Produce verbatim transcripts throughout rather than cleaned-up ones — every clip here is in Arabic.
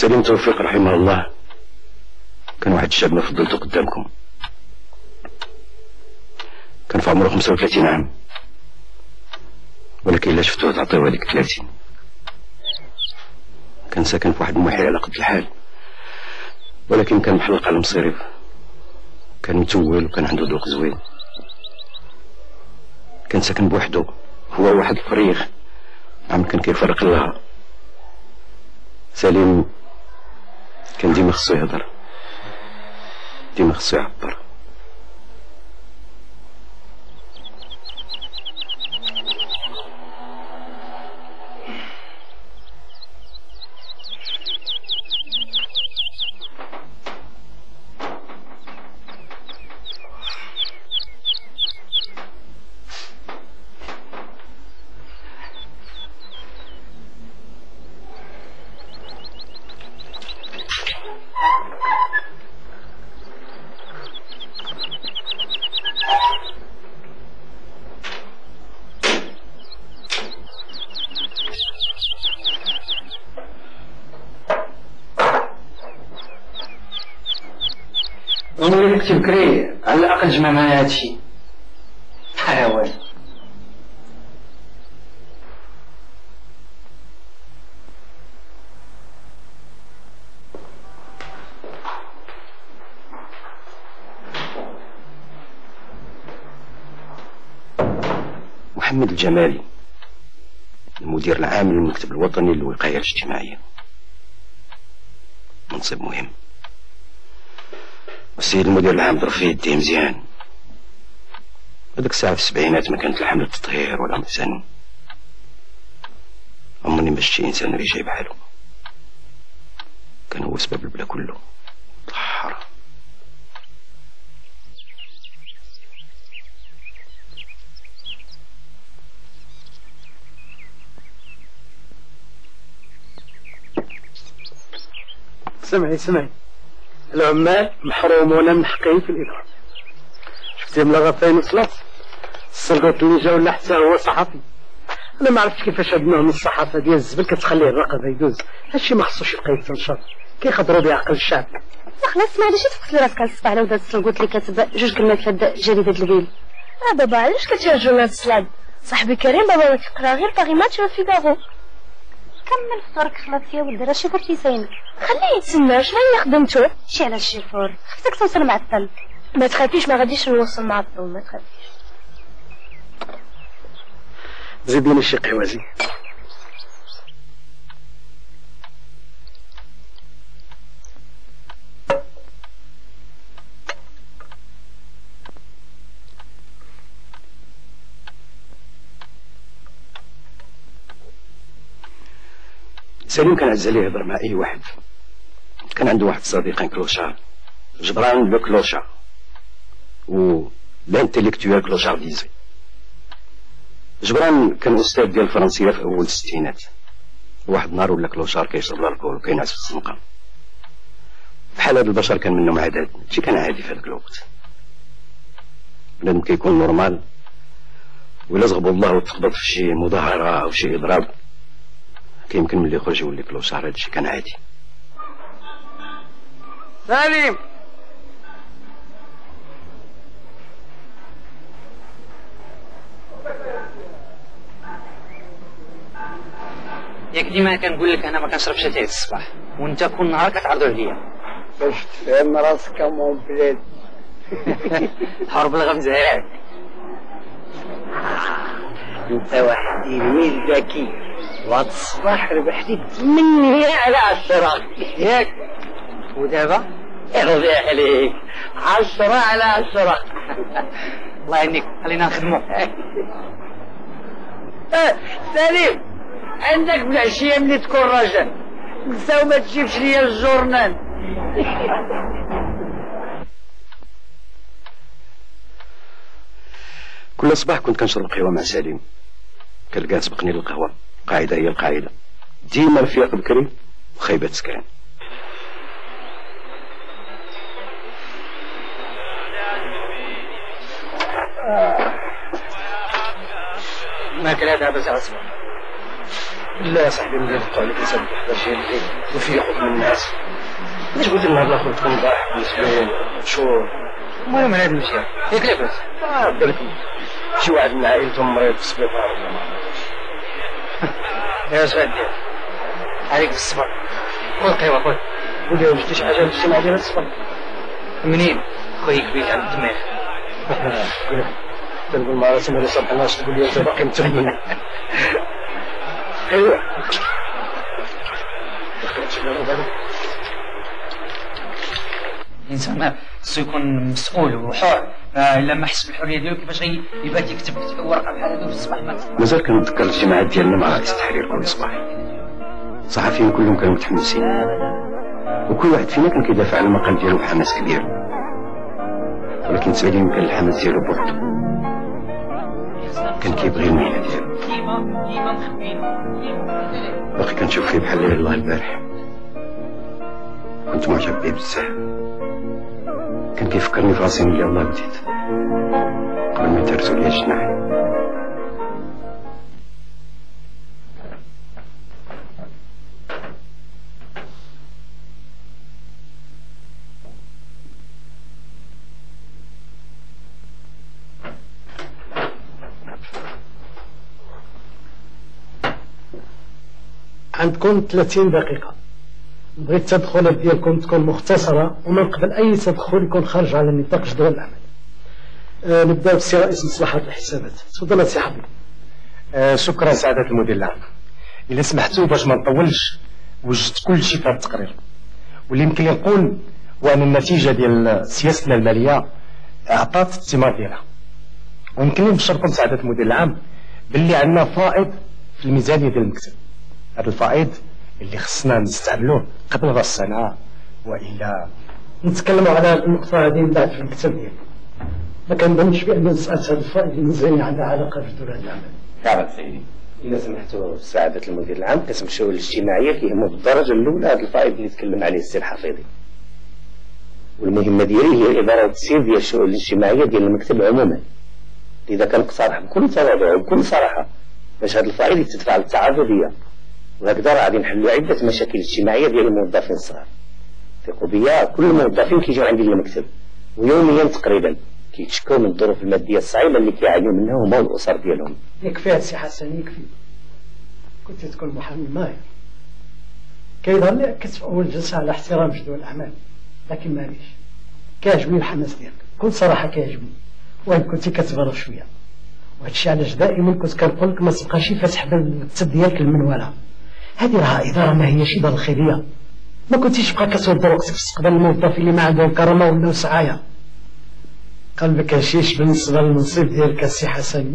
سليم توفيق رحمه الله كان واحد الشاب ما فضلته قدامكم، كان في عمره خمسة وثلاثين عام، ولكن إلا شفتوه تعطيوه هذيك ثلاثين. كان ساكن في واحد المحي على قد الحال، ولكن كان محلق على مصيرف، كان متول وكان عنده ذوق زوين. كان ساكن بوحده هو واحد الفريق عم كان كيفرق لها. سليم كان ديما خصو يهضر، ديما خصو يعبر. ونولي نكتب كري على الأقل جمع معايا هادشي. حاول محمد الجمالي، المدير العام للمكتب الوطني للوقاية الاجتماعية، منصب مهم. والسيد المدير العام ضرب فيه يديه مزيان. هذيك الساعة في السبعينات ما كانت الحملة التطهير ولا مثلا عمرني ما شفت إنسان ريجي بحاله. كان هو سبب البلا كله. طهر سمعي سمعي، العمال محرومون من حقهم في الإدارة. شفتي بلاغة فين وصلت؟ السلطات اللي جا ولا حتى هو صحفي. أنا ما عرفتش كيفاش هاد النوع من الصحافة ديال الزبل كتخليه الرقبة يدوز. هادشي ما خصوش يبقى يتنشر، كيخضروا بعقل الشعب. خلاص معليش تفكري راسك على الصباح على وداد السلام قلت لي كاتب جوج كلمات في هاد جريدة الكيل. اه بابا علاش كتهاجروا لهاد الصلاد؟ صاحبي كريم بابا ما كيقرا غير باغي ماتش وفيغارو. كمل فطورك خلاص يا ولدي، راه الشيفور تيساينك. خليه يتسنى، شنو هي خدمته؟ شي على الشيفور، خفتك توصل معطل. ما تخافيش ما غاديش نوصل معطل، ما تخافيش. زيديني شي قهوة. سليم كان عز عليه يهضر مع أي واحد. كان عنده واحد صديقين كلوشار، جبران لو كلوشار و لانتيليكتوال كلوشارديزي. جبران كان أستاذ ديال الفرنسية في أول الستينات. واحد النهار ولا كلوشار كيشرب الألكول وكينعس في الزنقة. بحال هاد البشر كان منهم عدد، هادشي كان عادي في هذاك الوقت. بنادم كيكون نورمال وإلا زغبو الله وتخبط في شي مظاهرة أو شي إضراب كيمكن ملي يخرج يولي كلوشار. هادشي كان عادي. سليم ياك ديما كنقول لك انا ما كنشربش اتاي الصباح وانت كل نهار كتعرضوا عليا باش تفهم راسك مون بلاد. حرب الغمزة. انت واحد تلميذ ذكي، وهاد الصباح ربحتي ثمانية على عشرة ياك، ودابا يرضي عليك عشرة على عشرة. الله يعينك، خلينا نخدمو. اه سليم، عندك بالعشية ملي تكون راجل نساو ما تجيبش ليا الجورنال. كل صباح كنت كنشرب قهوة مع سليم، كنلقاه سبقني للقهوة. القاعدة هي القاعدة، ديما رفيق بكري وخيبة سكران. ما كلا دابا ساعة الصباح لا صاحبي ملي يفتحوا عليك يسبح باش يلقي وفي ياخذ من الناس. علاش قلت النهار الاخر تكون ضاحك ومسبين مشهور؟ المهم انا هاد المشكل ياك لاباس. اه بالك شي واحد من عائلتهم مريض في السبيطار ولا ما يا اش غادير عليك بالصبر. خذ قهوه خذ. ولي ما شفتيش حاجه في الاجتماع ديال الصبر؟ منين؟ خويا كبير عند الدماغ. تنقول مع راسي مالي صبح الناس تقول لي انت باقي متمين. ايوا الانسان خصو يكون مسؤول وحر. الا ما حس بالحريه ديالو كيفاش غيبات يكتب ورقه بحال هذا في الصباح ما مازال كنتذكر الاجتماعات ديالنا مع رئيس التحرير كل صباح. الصحفيين كلهم كانوا متحمسين وكل واحد فينا كان كيدافع على المقال ديالو بحماس كبير، ولكن سعيدين كان الحماس ديالو بوحدو، كان كيبغي المهنه ديالو. باقي كنشوف فيه بحال ليل الله البارح، كنت معجب بيه بزاف. كان كيفكرني في راسي ملي الله بديت قبل ما يترسوا لي الجناح. عندكم ثلاثين دقيقة. بغيت التدخلات ديالكم تكون مختصرة ومن قبل أي تدخل يكون خارج على نطاق جدول العمل. أه نبدأ بسي رئيس مصلحة الحسابات. تفضل سي حبيبي. أه شكرا سعادة المدير العام. إلا سمحتوا باش ما نطولش وجدت كل شيء في هذا التقرير، واللي يمكن لي نقول هو أن النتيجة ديال سياستنا المالية أعطت الثمار ديالها، ويمكن لي نبشركم سعادة المدير العام باللي عندنا فائض في الميزانية ديال المكتب. هذا الفائض اللي خصنا نستعملوه قبل راس السنة، وإلا نتكلموا على النقطة هذه من بعد في المكتب ديالي. ما كنظنش بأن مسألة هذا الفائض الميزانية عندها علاقة بجدول العمل. فعلا سيدي. إذا سمحتوا سعادة المدير العام كنمشيو للاجتماعية كيهموا بالدرجة الأولى هذا الفائض اللي تكلم عليه السي الحفيظي، والمهمة ديالي هي إدارة التسيير ديال الشؤون الاجتماعية ديال المكتب عموما. لذا كنقترح بكل تواضع وبكل صراحة باش هذا الفائض يتدفع للتعاضدية، وهكذا غادي نحلوا عدة مشاكل اجتماعية ديال الموظفين الصغار. ثقوا بيا كل الموظفين كيجيو عندي المكتب ويوميا تقريبا كيتشكوا من الظروف المادية الصعيبة اللي كيعانيو منها هما والأسر ديالهم. يكفي السي حسن يكفي، كنت تكون محامي ماهر. كيظهر لي ركزت في أول جلسة على احترام جدول الأعمال، لكن معليش كيعجبني الحماس ديالك، بكل صراحة كيعجبني، وإن كنتي كتبالغ شوية، وهادشي علاش دائما كنت كنقول لك ما تبقاش فاتح باب المكتب ديالك المنولة. هذه راها إدارة ما هيش إدارة خيرية، ما كنتيش تبقى كتود وقتك في استقبال الموظفين اللي ما عندهم كرامة ولا سعاية. قلبك هشيش بالنسبة للمنصب ديالك السي حسن.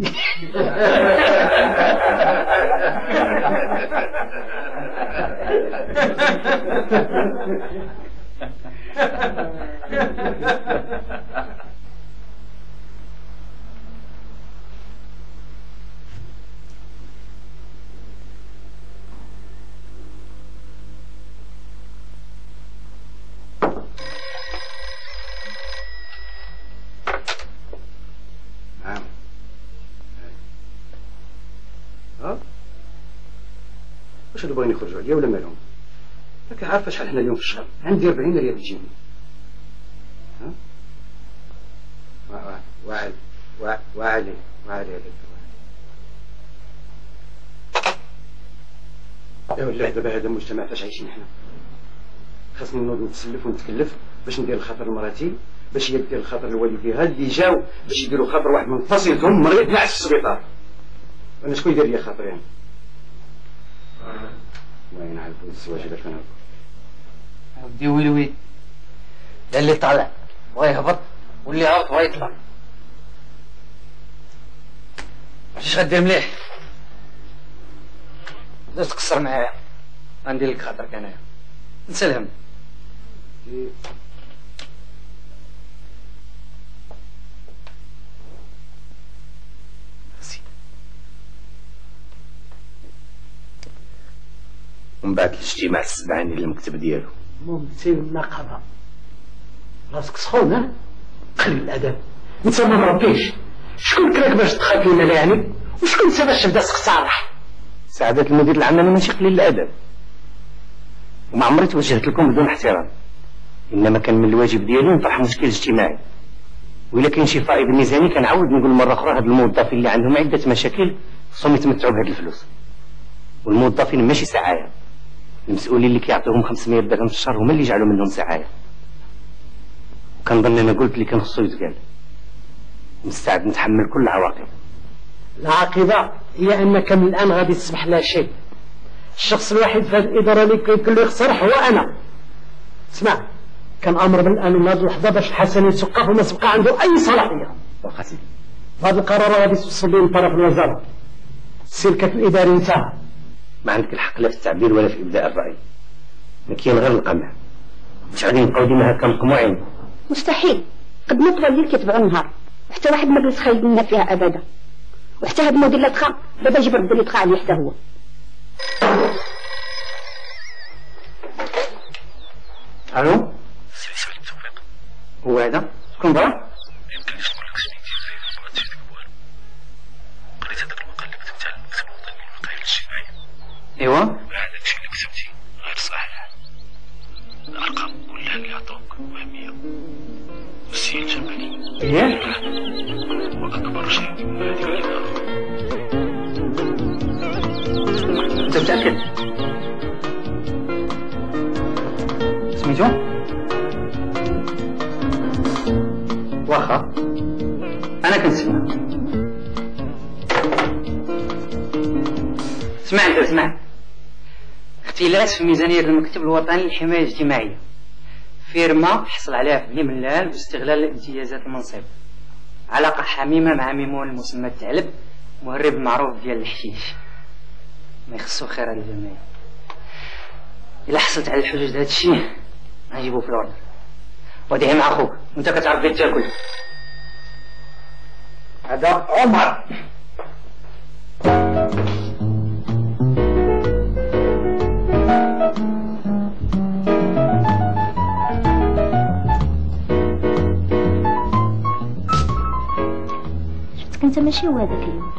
واش هادو باغيين يخرجوا عليا ولا مالهم؟ راك عارفه شحال حنا اليوم في الشهر؟ عندي أربعين ريال تجيني. ها؟ واعد واعد واعد واعد هذاك يا ولاد دابا هذا المجتمع فاش عايشين حنا؟ خاصني نوض نتسلف ونتكلف باش ندير الخاطر لمراتي، باش هي دير الخاطر لوالديها اللي جاو باش يديروا خاطر واحد من فصيلتهم مريض نعس في السبيطار. انا شكون يدير لي خاطر يعني؟ وين عاد الزواج اللي كان ودي ويلي ويلي ده اللي طالع بغا يهبط واللي هبط بغا يطلع. ماشيش غدير مليح، لا تقصر معايا غندير لك خاطرك انايا، نسى الهم. ومن بعد الاجتماع السبعاني للمكتب ديالو. ممثل النقابة راسك سخون ها؟ قليل الأدب، انت ما مربيش، شكون كراك باش تخاف لنا يعني؟ وشكون انت باش تبدا تصارح؟ سعادة المدير العام أنا ماشي قليل الأدب، وما عمري توجهت لكم بدون احترام، إنما كان من الواجب ديالي نطرح مشكل اجتماعي، وإلا كاين شي فائض ميزاني كنعاود نقول مرة أخرى هاد الموظفين اللي عندهم عدة مشاكل خصهم يتمتعوا بهاد الفلوس، والموظفين ماشي سعايا، المسؤولين اللي كيعطيوهم خمسمية درهم في الشهر هما اللي جعلوا منهم سعايا. وكنظن أنا قلت اللي كان خصو يتقال، مستعد نتحمل كل العواقب. العاقبة هي أنك من الآن غادي تصبح لا شيء. الشخص الوحيد في هذه الإدارة اللي يمكن له يخسر هو أنا. اسمع، كان أمر من الآن من هذه اللحظة باش الحسن يسقف وما تبقى عنده أي صلاحية. واخا سيدي. هذا القرار غادي توصل به من طرف الوزارة. السلكة الإداري انتهى. ما عندك الحق لا في التعبير ولا في إبداء الرأي. ما كاين غير القمع. مش غادي نبقاو ديما هكا مقموعين. مستحيل. قد ما طلع الليل كيتبعوا النهار، وحتى واحد ما جلس خايب لنا فيها أبدا. وحتى هاد الموديل اللي دخل دابا يجيب ربي اللي يدخل عليه حتى هو. الو سيدي سعيد التوفيق. هو هذا شكون ضرب؟ يمكنليش نقول لك سميتي زي ما بغيتش نكتب والو. قريت هذاك المقال اللي كتبت على المكتب الوطني للوقايه الاجتماعيه. ايوا هذاك الشيء اللي كتبتي غير صحيح. الارقام كلها اللي عطوك وهميه. والسي الجمالي ايه واكبر شيء من هذه الاداره. انت متاكد؟ سميتو؟ واخا انا كنسمع. اسمع انت اسمع. اختلاس في ميزانية المكتب الوطني للحماية الاجتماعية، فيرما حصل عليها في بني ملال باستغلال امتيازات المنصب، علاقة حميمة مع ميمون المسمى الثعلب مهرب المعروف ديال الحشيش. ما يخصو خير على الجميع. إلا حصلت على الحجج هذا الشيء غنجيبو في الأوردر، وديه مع خوك وانت كتعرف بيت تاكل. هذا عمر. شفتك انت ماشي هو هذاك اليوم.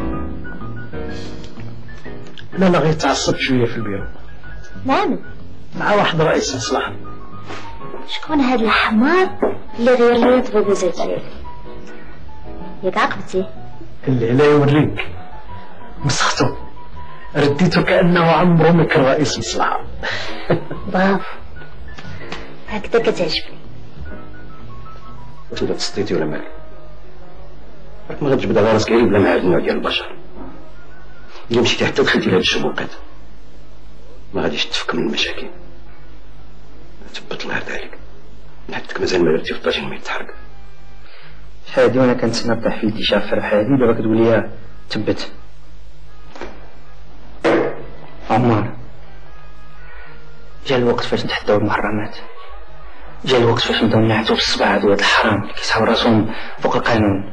لا لا غير تعصبت شوية في البيرو. نعم. مع واحد رئيس مصلحة. شكون هاد الحمار اللي غير لي تبوزيت عليك؟ ياك عقبتي؟ اللي لا يوريك مسختو رديته كأنه عمره ما كان رئيس مصلحة. برافو، هكذا كتعجبني. ولا تسطيتي ولا مالك؟ راك ما غتجبد على راسك غير بلا مع هاد النوع ديال البشر. إلا مشيتي حتى دخلتي لهاد الشبوقات ما غاديش تفك من المشاكل. تبت الله ذلك، نحدك مازال ما درتي في الطاجين ما يتحرك. شحال هادي وانا كنتسنى طيح في يدي شافر بحال هادي، دابا كتقول لي تبت. عمار، جا الوقت فاش نتحداو المحرمات، جا الوقت فاش نبداو نعتو بالصباع هادو هاد الحرام اللي كيسحاو راسهم فوق القانون.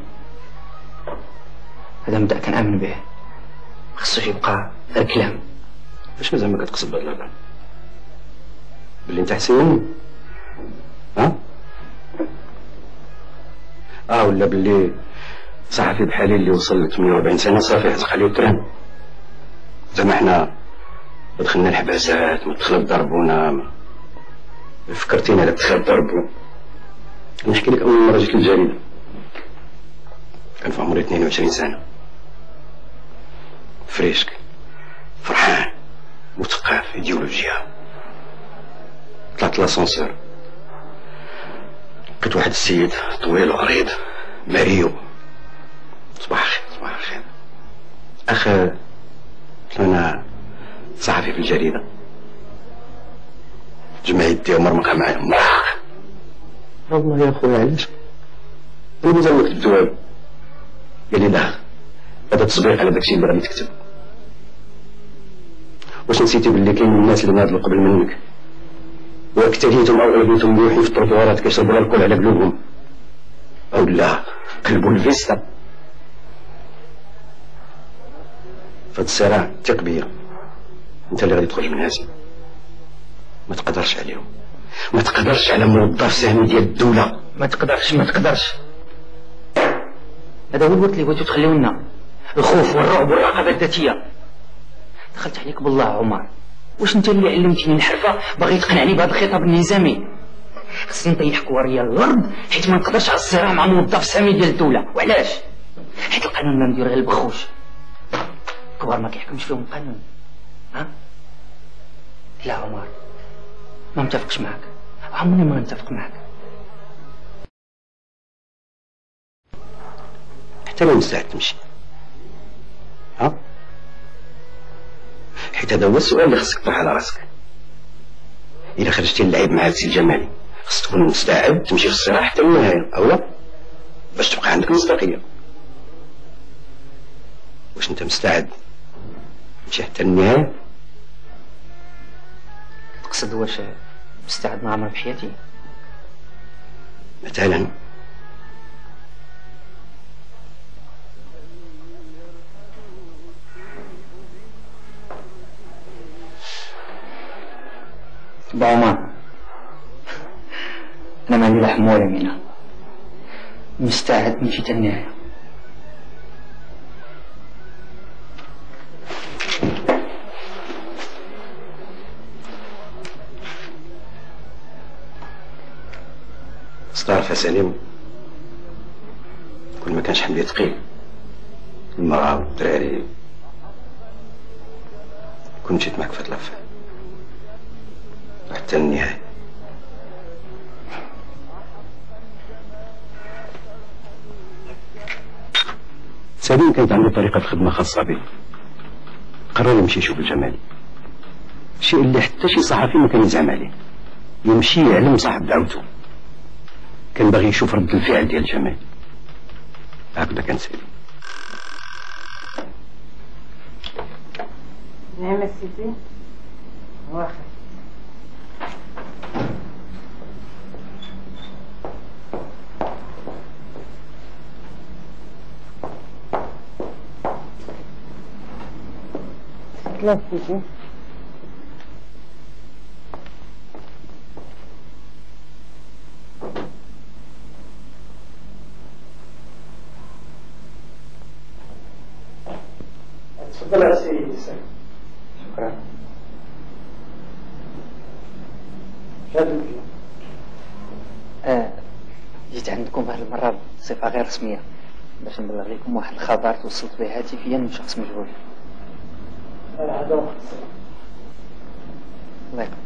هذا مبدأ كنآمن به، مخصوش يبقى غير كلام. واش مازال ما كتقصد بهاد الهضره؟ بلي انت حسين؟ ها؟ اه ولا بلي صحفي بحالي اللي وصل ل ثمانية وأربعين سنه صافي يحزق عليه التران؟ زعما حنا دخلنا الحباسات ما دخلوا ضربونا. فكرتيني على دخل ضربو. نحكي لك اول مره جيت للجريده كان في عمري اثنين وعشرين سنه، فريشك فرحان مثقف ايديولوجيا. طلعت لاسانسور لقيت واحد السيد طويل وعريض مريو. صباح الخير صباح الخير اخ، قلت له انا صحفي في الجريده. جمع يديه ومرمقها معايا. مرمق والله يا خويا علاش؟ انا مازال ما كتبت والو. قال لي لا، هذا تصبير على داكشي اللي غادي تكتب. واش نسيتي باللي كاين الناس اللي ناضلوا قبل منك واكتديتم او عوديتم بوحي في الطروطوارات كيشربوا الكل على قلوبهم، او لا قلبوا الفيستا. فهاد الصراع ثق بيا، انت اللي غادي تخرج من هازم. ما تقدرش عليهم، ما تقدرش على موظف سامي ديال الدوله. ما تقدرش ما تقدرش. هذا هو الوقت اللي بغيتو تخليو لنا، الخوف والرعب والرقابه الذاتيه. دخلت عليك بالله عمر، واش انت اللي علمتني الحرفه باغي تقنعني بهذا الخطاب النظامي؟ خصني نطيح كواريا الارض حيت ما نقدرش على الصراع مع موظف سامي ديال الدوله. وعلاش؟ حيت القانون ما ندير غير البخوش، كبار ما كيحكمش فيهم القانون. ها لا عمر، ما متفقش معك، عمري ما نتفق معك. حتى لو مستعد تمشي، ها؟ حيت هذا هو السؤال اللي خصك تطرح على راسك. إذا خرجتي اللعب مع السي الجمالي خصك تكون مستعد تمشي في الصراع حتى النهاية، أو لا؟ باش تبقى عندك مصداقية. واش أنت مستعد تمشي حتى النهاية؟ تقصد واش مستعد نعمر بحياتي؟ مثلا با عمر، أنا ما عندي لا حمى ولا مينا، مستعد نمشي حتى النهاية. تعرف سليم، كل ما كانش حمدي ثقيل المرأة والدراري كنت مشيت معك في هاد اللفة حتى النهاية. سليم كانت عنده طريقة خدمة خاصة به، قرر يمشي يشوف الجمالي، الشيء اللي حتى شي صحفي ما كان يزعم عليه، يمشي يعلم صاحب دعوته، كان باغي يشوف رد الفعل ديال الجمال. هكذا كان سيدي. نعم سيدي. واخا لا سيدي. تفضل يا سيدي. شكرا. آه جيت عندكم هذه المرة بصفة غير رسمية باش نبلغ لكم واحد الخبر توصلت به هاتفيا من شخص مجهول. هذا وقت الله يقبل.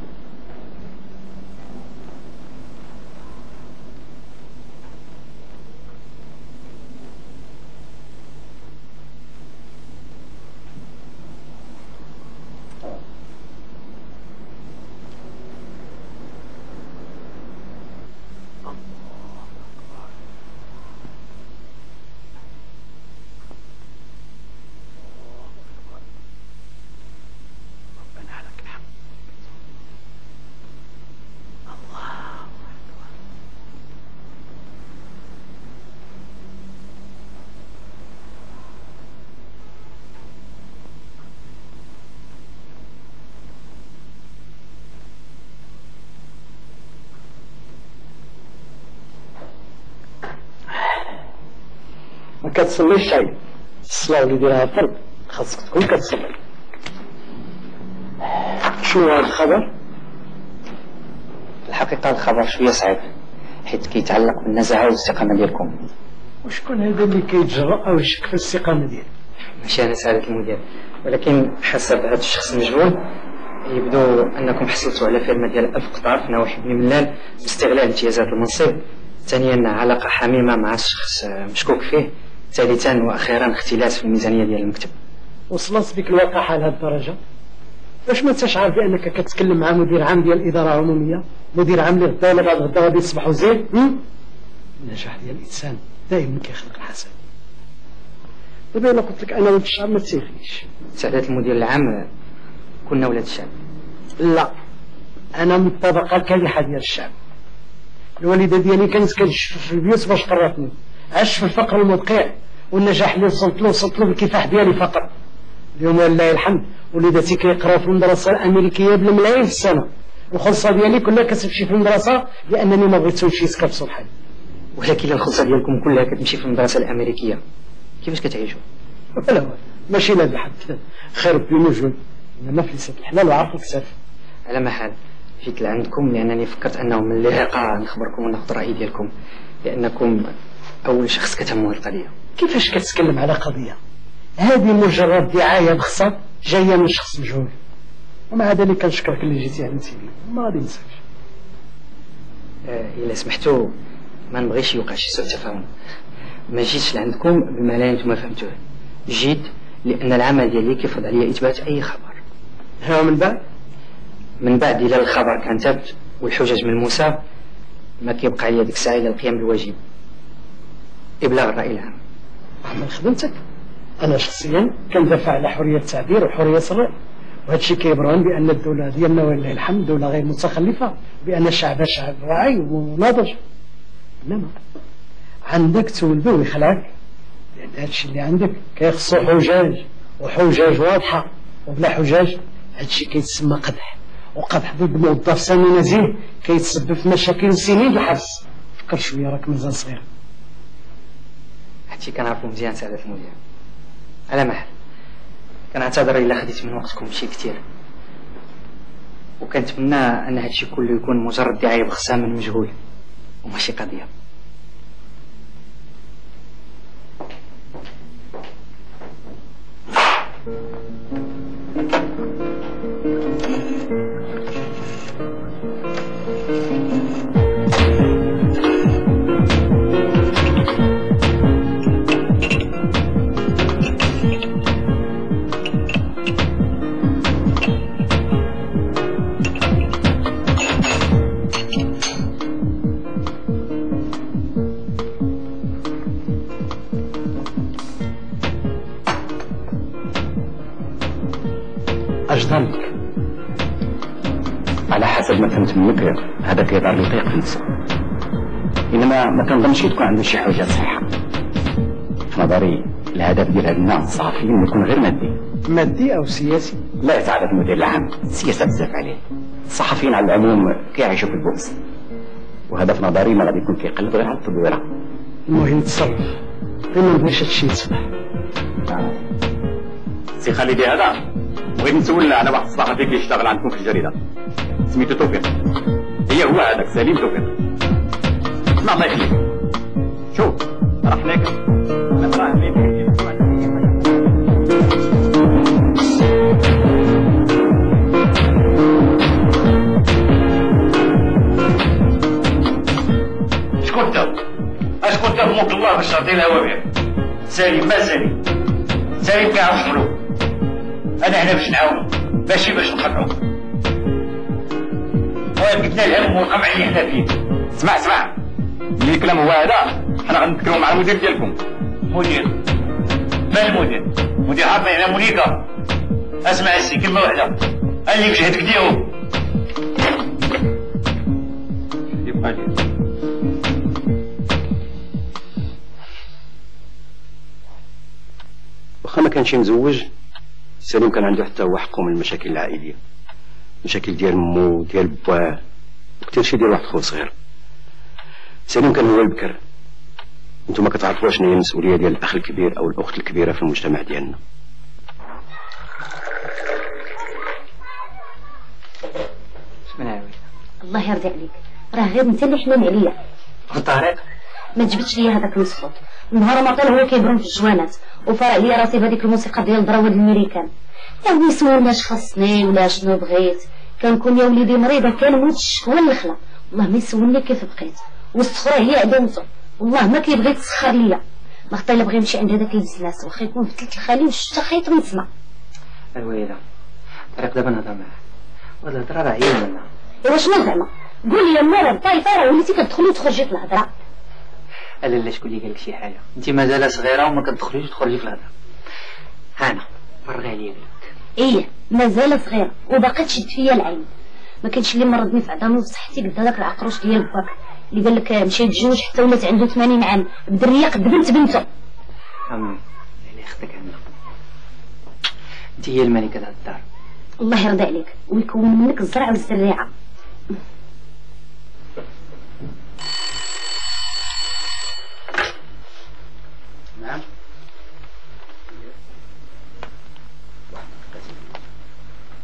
ما كتصليش شيء، الصلاة اللي ديرها فرض خاصك تكون كتصلي. شنو هذا الخبر؟ الحقيقة الخبر شوية صعيب حيت كيتعلق بالنزاهة والاستقامة ديالكم. وشكون هذا اللي كيتجرأ أو يشك في الاستقامة ديالك؟ ماشي أنا سعادة المدير، ولكن حسب هذا الشخص المجهول يبدو أنكم حصلتوا على فيرما ديال ألف قطار في نواحي بني ملال باستغلال امتيازات المنصب، ثانيا علاقة حميمة مع الشخص مشكوك فيه، ثالثا وأخيرا اختلاس في الميزانية ديال المكتب. وصلت بك الواقعة لهذه الدرجة؟ واش ما انتش عارف بأنك كتكلم مع مدير عام ديال الإدارة العمومية، مدير عام اللي غدا ولا بعد غدا غادي يصبحوا زين؟ النجاح ديال الإنسان دائما كيخلق الحسن. دابا إلا قلت لك أنا ولد الشعب ما تسيرنيش. سعادة المدير العام كنا ولاد الشعب. لا، أنا من الطبقة الكالحة ديال الشعب. الوالدة ديالي كانت كتشف في البيوت باش قراتني، عشت في الفقر المدقع، والنجاح اللي وصلت له وصلت له بالكفاح ديالي فقط. اليوم ولله الحمد وليداتي كيقراو في المدرسة الأمريكية بالملايين في السنة، الخلصة ديالي كلها كتمشي في المدرسة لأنني ما بغيتش نمشي يسكبسوا الحال. ولكن الخلصة ديالكم كلها كتمشي في المدرسة الأمريكية، كيفاش كتعيشوا؟ لا ماشي لا بحد خير بينوجون انما في لسان الحلال وعرفوا كساف. على ما حال جيت لعندكم لانني فكرت انه من اللحقه نخبركم وناخذ الراي ديالكم لانكم اول شخص كتهمه القضيه. كيفاش كتكلم على قضيه؟ هذه مجرد دعايه بخصة جايه من شخص مجهول، ومع ذلك كنشكرك اللي جيتي علمتي بي ما غادي نساش. آه الا سمحتوا ما نبغيش يوقع شي سوء تفاهم. ما جيتش لعندكم بما لا انتم فهمتوه، جيت لان العمل ديالي كيفرض عليا اثبات اي خبر. ها من بعد من بعد الى الخبر كان ثابت والحجج ملموسه ما كيبقى عليا ديك الساعه الا القيام بالواجب ابلاغ الراي العام. عمل خدمتك. انا شخصيا كندافع على حريه التعبير وحريه الراي، وهذا الشيء كيبرهن بان الدوله ديالنا ولله الحمد دوله غير متخلفه، بان الشعب شعب واعي وناضج. انما عندك تولدو ويخلعك، لان هذا الشيء اللي عندك كيخصو حجاج، وحجاج واضحه، وبلا حجاج هذا الشيء كيتسمى قدح، وقدح ضد موظف سامي نزيه كيتسبب في مشاكل سنين الحبس. فكر شويه راك مازال صغير. هادشي كنعرفو مزيان سعادة المدير. على محل كنعتذر الا خديت من وقتكم شي كتير، وكنتمنى ان هادشي كله يكون مجرد دعايه بخصها من مجهول وماشي قضيه. أجدلك على حسب ما فهمت منك هذا كيظهر لي طيق في نفسه، إنما ما كنظنش تكون عنده شي حاجة صحيحة. في نظري الهدف ديال هاد النوع الصحفيين يكون غير مادي. مادي او سياسي؟ لا يا سعادة المدير العام، السياسة بزاف عليه. الصحفيين على العموم كيعيشوا في البؤس، وهذا في نظري ما غادي يكون كيقلب غير على التدويرة. المهم تصرف، غير ما نبغيش هادشي يتصبح. سي خالدي هذا بغيت نسول على واحد الصحفي كيشتغل عندكم في الجريدة سميتو توفيق. هي هو هذاك سليم توفيق. اسمع الله يخليك، شوف راه حناك مثلا شكون انت؟ اشكون انت بموت الله باش تعطي الهوامير؟ سليم ما سليم؟ سليم كيعرف شنو؟ انا هنا باش نعاون ماشي باش نقطعو. جبنا الهم والقمع اللي حنا فيه. اسمع اسمع اللي الكلام هو هذا، حنا غنتكلموا مع المدير ديالكم. مدير؟ ما المدير؟ مدير عارفين هنا مونيكا. اسمع السي كلمه واحده، اللي بجهدك ديرو. يبقى لي واخا ما كانش مزوج، سليم كان عنده حتى هو حقه من المشاكل العائليه، مشاكل ديال مو ديال بواه وكثير شي ديال واحد خو صغير. سليم كان هو البكر. انتم كتعرفوا شنو هي المسؤوليه ديال الاخ الكبير او الاخت الكبيره في المجتمع ديالنا. شمن عاود؟ الله يرضي عليك، راه غير انت اللي حنان عليا. طارق ما تجبدش ليا هذاك المسخوط، نهار ما طال هو كيبرم في الجوانات وفرع ليا راسي بهذيك الموسيقى ديال الدراوه الميريكان. يا ولي سولنا اش خصني ولا شنو بغيت، كنكون يا وليدي مريضه كنموتش ولا نخلع، والله ما يسولني كيف بقيت، والسخره هي عدوته، والله ما كيبغي يتسخر ليا. ما خطا الا بغى يمشي عند هذاك البسلاس واخا يكون في ثلاث الخالي والشتا خيط ونسمع. الويلة طارق دابا نهضر معاه، وهاد الهضره راه عيان منا. ايوا شنو زعما؟ قول لي المرة طايفه راه وليتي كتدخلي وتخرجي في الهضره. الا لا شكون اللي قال لك شي حاجه؟ انت مازال صغيره وما كتدخليش وتخرجي في الهضره. هانا فرغي عليا قلت. ايه مازال صغيره وباقي تشد فيا العين. ما كانش اللي مرضني في عظامي وصحتي قد هذاك العقروش ديال باك اللي قال لك مشى يتزوج حتى ولات عنده ثمانين عام بدريه قد بنت بنته. امي اللي اختك عندنا انت هي الملكه ديال الدار. الله يرضى عليك ويكون منك الزرع والزريعه. نعم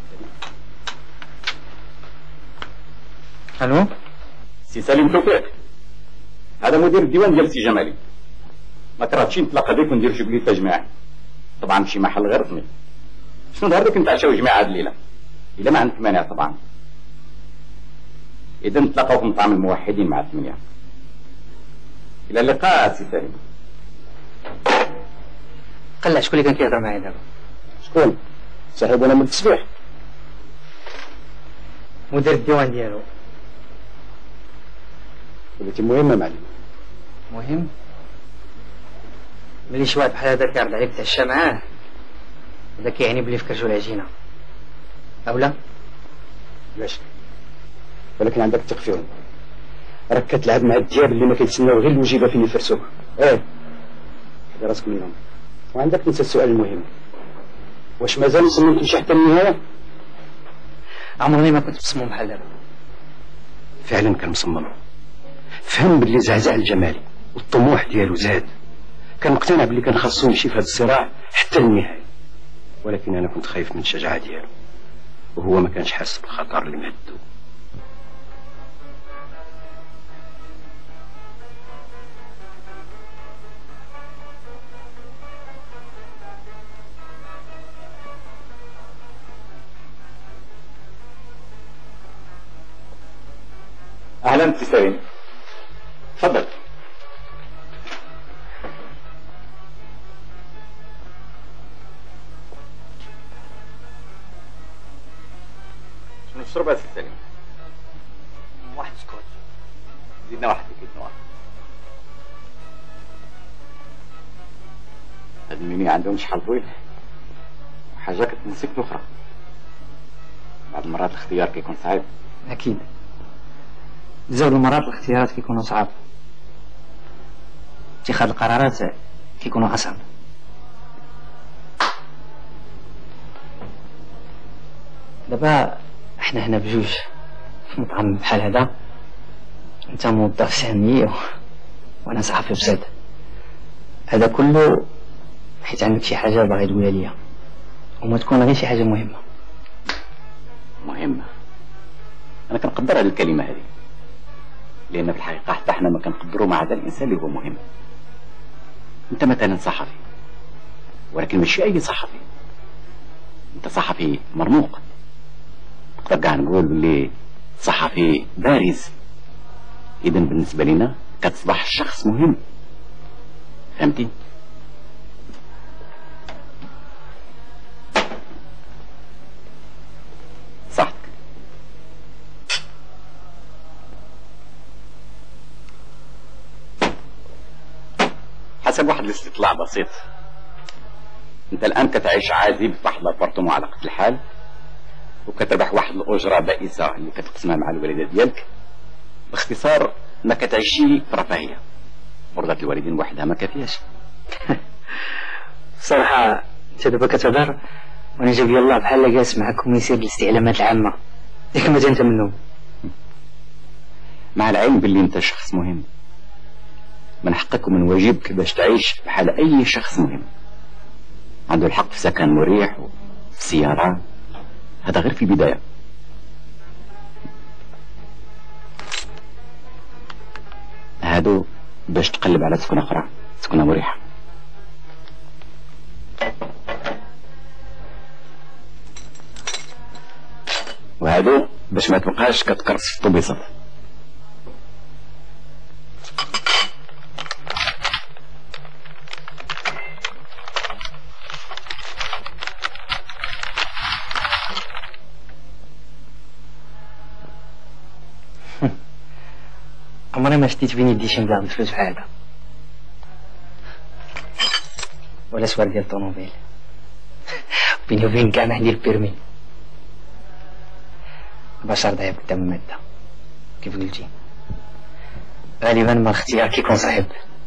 الو سي سليم توفيق، هذا مدير الديوان ديال سي جمالي. ما كرهتش نتلاقى بك وندير شي بليفه جماعي، طبعا شي محل غير رسمي. شنو ظهر لك نتعشاو جماعه هاد الليله؟ الا ما عندك مانع طبعا. اذا نتلاقاو في مطعم الموحدين مع ثمانيه. الى اللقاء سي سليم. قلع شكون اللي كان كيهضر معايا دابا؟ شكون؟ صاحبنا من التسبيح. مدير الديوان ديالو. قلتي مهمة معلم. مهم؟ ملي شي واحد بحال هذا كيعرض عليك تعشى معاه، هذا كيعني بلي فكرتو العجينة، أولا؟ لا شك، ولكن عندك تثق فيهم. راك كتلعب مع الدياب اللي ما كيتسناو غير الوجيبة فين يفرسوك. ايه حيد راسك منهم. وعندك تنسى السؤال المهم، واش مازال مصمم تمشي حتى النهاية؟ عمرني ما كنت مصمم بحال دابا. فعلا كان مصمم. فهم باللي زعزع الجمالي والطموح ديالو زاد. كان مقتنع باللي كان خاصو يمشي في هذا الصراع حتى النهاية، ولكن انا كنت خايف من الشجاعة ديالو وهو ما كانش حاسس بالخطر اللي مهدو. اهلا سي سليم، تفضل. شنو تشرب يا سي سليم؟ واحد سكوت. زيدنا واحد كيس نوار. هاد الميني عندهم شحال طويل وحاجة كتنسيك الاخرى. بعض المرات الاختيار كيكون صعيب. أكيد، بزاف المرات الاختيارات كيكونوا صعاب، اتخاذ القرارات كيكونوا أصعب. دابا احنا هنا بجوج في مطعم بحال هذا، انت موظف سامي وانا صحفي بسيط. هذا كله حيت عندك شي حاجه باغي تقولها ليا، وما تكون غير شي حاجه مهمه. مهمة؟ أنا كنقدر هذه الكلمة هذه، لأن في الحقيقة حتى احنا ما كنقدروا مع هذا الإنسان اللي هو مهم. أنت مثلا صحفي، ولكن ماشي أي صحفي، أنت صحفي مرموق. نقدر كاع نقول بلي صحفي بارز. إذا بالنسبة لنا كتصبح شخص مهم، فهمتي؟ صحتك. حسب واحد الاستطلاع بسيط، انت الان كتعيش عادي في واحد لابارتمون على قد الحال، وكتربح واحد الاجره بائسه اللي كتقسمها مع الوالده ديالك. باختصار ما كتعيشي في رفاهيه، مرضات الوالدين وحدها ما كافياش. صراحه انت دابا كتهضر وانا جاب يلاه بحال جالس مع كوميسير الاستعلامات العامه، ياك ما انت منهم. مع العلم باللي انت شخص مهم، من حقك ومن واجبك باش تعيش بحال اي شخص مهم، عنده الحق في سكن مريح وفي سيارة. هذا غير في البداية. هادو باش تقلب على سكنة أخرى، سكنة مريحة. وهادو باش ما تبقاش كتقرص في الطوبيصات. عمري ما شديت بين يدي شي مبلغ الفلوس بحال هذا، ولا سوار ديال الطوموبيل. بيني وبين كاع ما عندي البيرمي. بشر ضعيف قدام المادة كيف قلتي، غالبا ما الاختيار كيكون صعيب.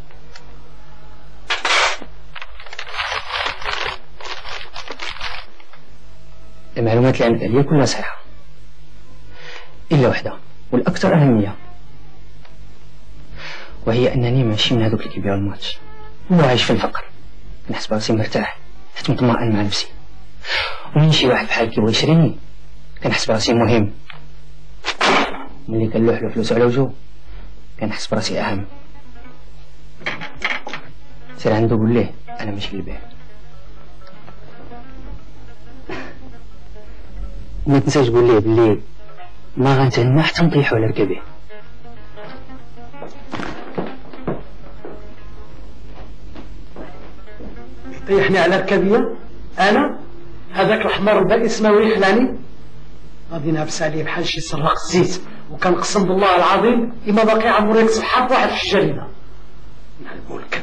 المعلومات اللي عندي عليا كلها صحيحة إلا وحدة والأكثر أهمية، وهي أنني ماشي من هذوك اللي كيبيعوا الماتش، هو عايش في الفقر. نحس براسي مرتاح حيت مطمئن مع نفسي، ومن شي واحد بحال كيبغي يشريني كنحس براسي مهم. ملي كنلوح له فلوس على وجهه كنحس براسي اهم. سير عنده قول ليه انا ماشي للبيع. وما تنساش تقول ليه بلي ما غنتهنى حتى نطيحو على ركبيه. طيحني على ركبيه انا هذاك الحمار البائس ما ويخلاني غادي نابس عليه بحال شي سراق الزيت، وكنقسم بالله العظيم اما باقي عمرو يكسب حق واحد في الجريده. نعلمو الكذب.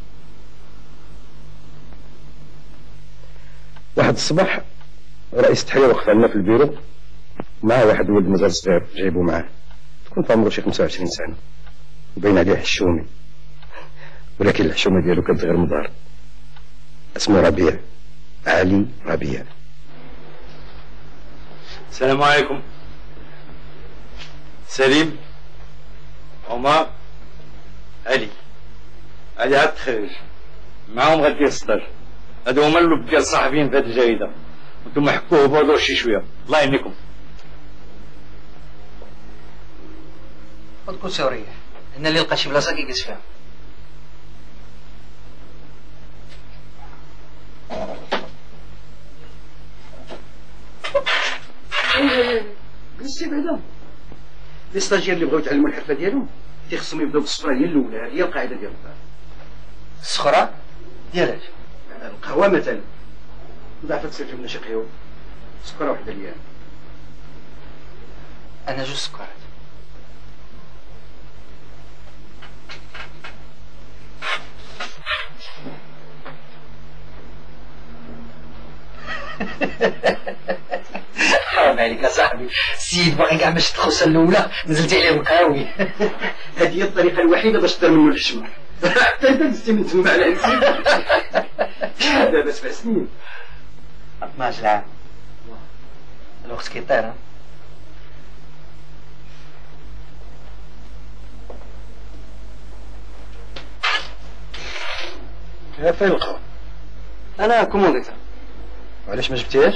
واحد الصباح رئيس التحرير وقف عندنا في البيرو مع واحد ولد مازال صغير جايبو معاه، تكون في عمره شي خمسة وعشرين سنه وباين عليه حشومي، ولكن الحشومه ديالو كانت غير مظهر. اسمه ربيع، علي ربيع. السلام عليكم. سليم، عمر، علي. علي عاد تخرج معاهم غادي يصدر. هادو هما اللب ديال الصحفيين في هاد الجريده، وانتم حكوه بهدوء شي شويه. الله يهنيكم. خذ كرسي وريح، هنا اللي يلقى شي بلاصه كيجلس فيها. جلستي بعدا. لي ستاجير اللي بغاو يتعلموا الحرفه ديالهم تيخصهم يبداو بالصفره هي الاولى، هذه هي القاعده ديال الدار. الصخره ديالك القهوه مثلا ضعفت تصير جبنا شي قهوه سكره وحده ليا. انا جوج سكرات. حرام عليك يا صاحبي، السيد باغي كاع باش تخص الاولى نزلتي عليه القهاوي. هذه هي الطريقه الوحيده باش دار منه الحشمه. حتى انت دزتي من تما على نسيت. دابا سبع سنين. اثناش عام. الوقت كيطير. ها يا فين القهوه؟ انا كومونديتها. وعلاش ما جبتيهاش؟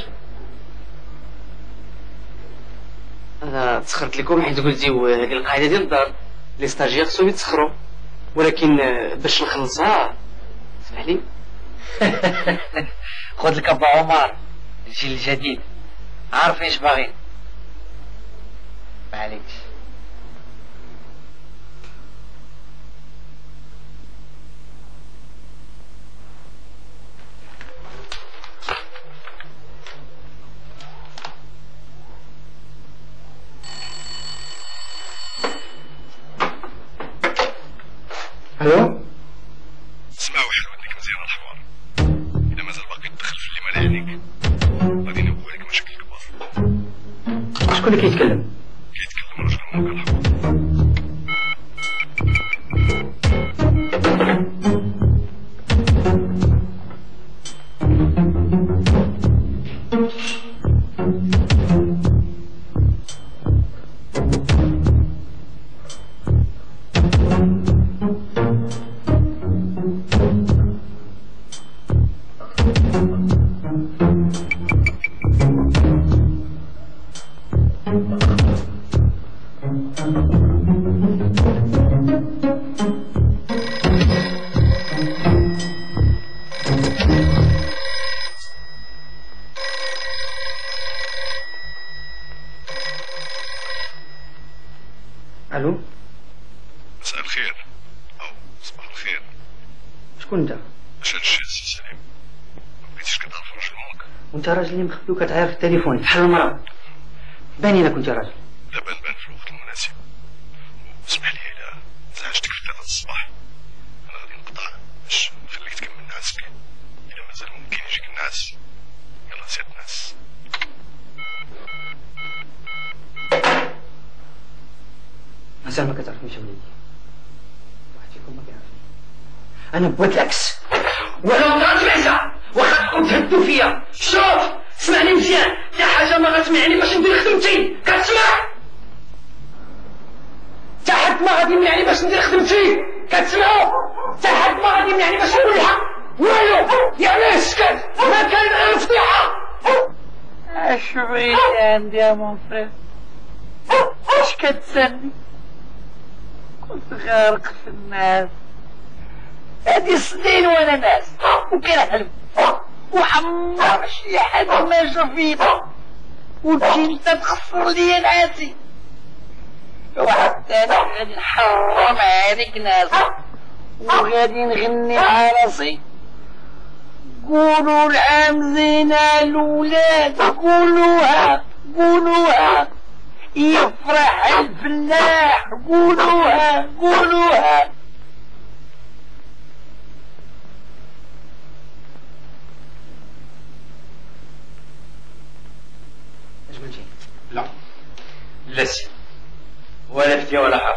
انا تسخرت لكم حيت قلتيو هذه القاعده ديال الدار لي ستاجير خصهم يتسخروا، ولكن باش نخلصها اسمح لي. خذ لك ابا عمر، الجيل الجديد عارفين اش باغيين. ما عليكش. الو اسمع واحد وديك مزيان الحوار، اذا مازال باقي تدخل في اللي مال عليك غادي نبوي لك مشاكل كبار. شكون اللي كيتكلم؟ كيتكلم رجل موقع الحوار. الو، مساء الخير او صباح الخير. شكون انت؟ اش هادشي سي سليم؟ ما بغيتيش كتعرف راجل امك؟ وانت راجل اللي مخبي وكتعاير في التليفون بحال المرأة. باني الا كنت راجل. لا بان بان في الوقت المناسب. واسمح لي الا زعجتك في ثلاثة الصباح، انا غادي نقطع باش نخليك تكمل نعاسك. الا مازال ممكن يجيك النعاس يلا سير نعس. مازال ما كتعرفنيش وليدي، واحد فيكم ما كيعرفني. انا بوات العكس، ولو طلعت بعزة واخا تكون تهدو فيا. شوف اسمعني مزيان، حتى حاجه ما غتمنعني باش ندير خدمتي، كتسمع؟ حتى حد ما غادي يمنعني باش ندير خدمتي، كتسمعوا؟ حتى حد ما غادي يمنعني باش نقول الحق والو، يعني اسكت ما كاين غير فضيحه. اش بغيتي عندي يا مون فرير؟ اش اش كتسالني؟ كنت غارق في الناس هادي سنين وانا ناس وكنحلم وعمر شي حد ما شافيني وتجي انت تخسر لي ناسي واحد تاني غادي نحرم عليك ناس وغادي نغني مع راسي قولوا العام زينة الولاد قولوها قولوها يفرح الفلاح قولوها قولوها. اش قلتي؟ لا لا سي ولا فتيا ولا حرف.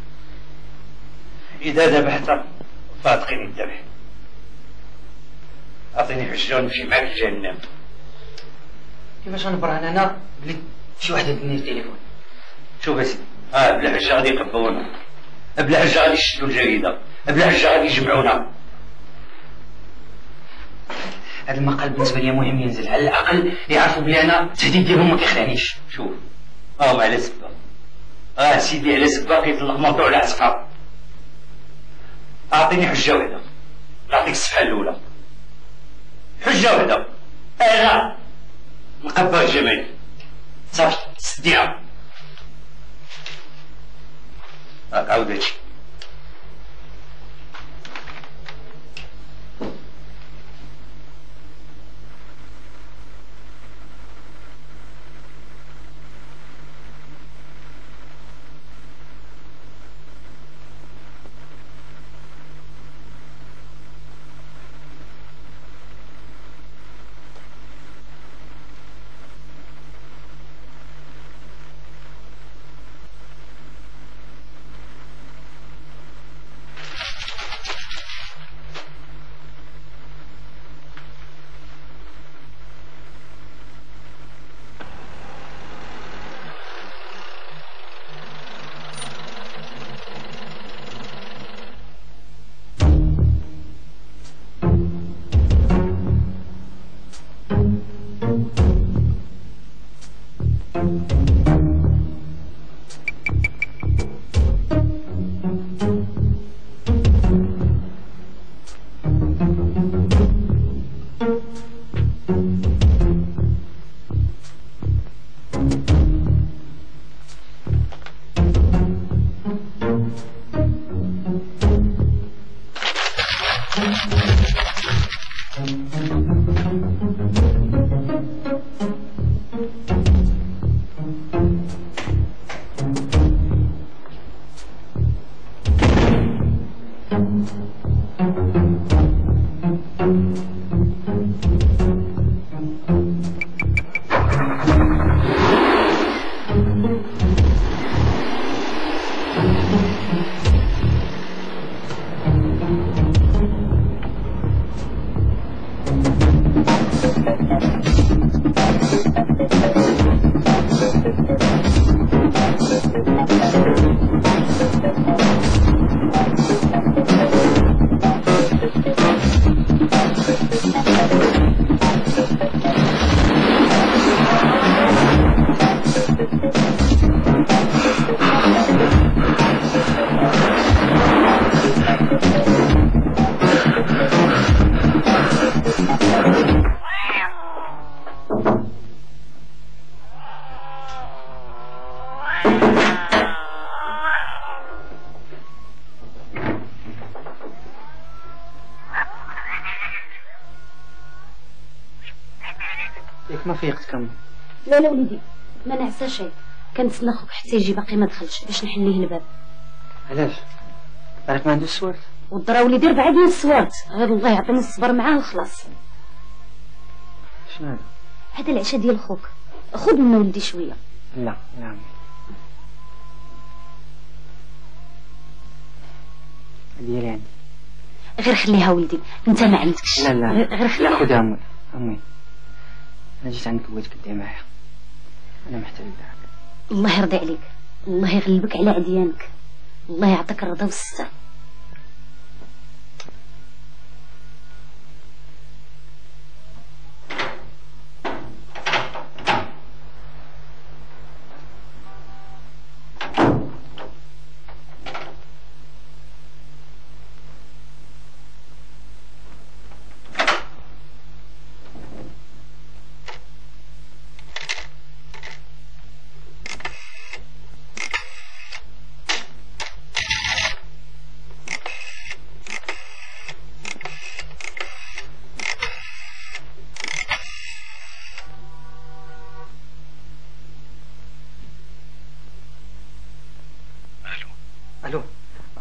إذا ذبحت فاتقني الذبح. أعطيني حجة ونمشي معاك لجهنم. كيفاش غنبرهن انا بلي شي واحد دني التليفون؟ شوف اسيدي، اه بلا حجة غادي يقبونا، بلا حجة غادي يشدوا الجريدة، بلا حجة غادي يجمعونا. هذا المقال بالنسبة لي مهم ينزل، على الأقل يعرفوا بلي أنا التهديد ديالهم ما كيخلعنيش. شوف، اه على سبة، اه سيدي على سبة كيطلق موضوع على عسكر. أعطيني حجة وحدة، نعطيك الصفحة الأولى. حجة وحدة، أنا نقبر الجمال. صافي، سديها. راك عاود هادشي. ياك ما فيقت كم؟ لا لا وليدي ما نعسى شيء، كنتسنى خوك حتى يجي باقي ما دخلش باش نحليه الباب. علاش؟ بالك ما عندوش السوارت؟ والدرا وليدي ربعة ديال السوارت، غير الله يعطيني الصبر معاه وخلاص. شنو هذا؟ هذا العشاء ديال خوك، خذ منه ولدي شويه. لا لا عمي ديالي عندي. غير خليها ولدي، انت ما عندكش. لا لا غير خليها. لا خذها امي. امي انا جيت عندك بغيتك تدعي معايا، انا محتاج لك. الله يرضي عليك، الله يغلبك على عديانك، الله يعطيك الرضا والستر.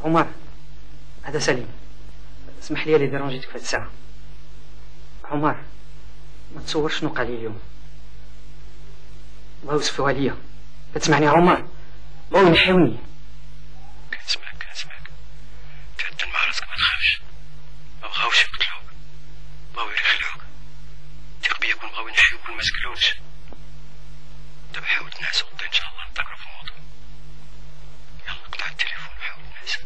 عمر هذا سليم، اسمح لي اللي ديرونجيتك في هاد الساعة. عمر ما تصورش شنو قال لي اليوم، بغاو يوصفوها ليا. كتسمعني يا عمر؟ بغاو ينحيوني. كنسمعك كنسمعك، تعدل مع راسك ما تخافش، ما بغاوش يقتلوك، بغاو يرحلوك. ثق بيا كون بغاو ينحيوك وما سكلوكش. دابا حاول تنعس وغدا ان شاء الله نتذكروا في الموضوع. يلا قطع التليفون وحاول تنعس.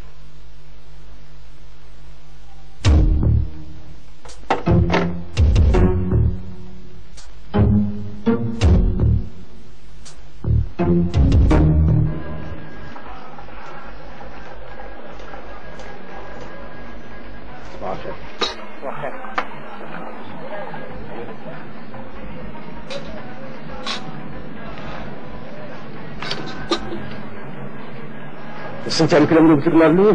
صباح الخير. صباح الخير. بس انت على الكلام اللي قلت لك النهار الاول.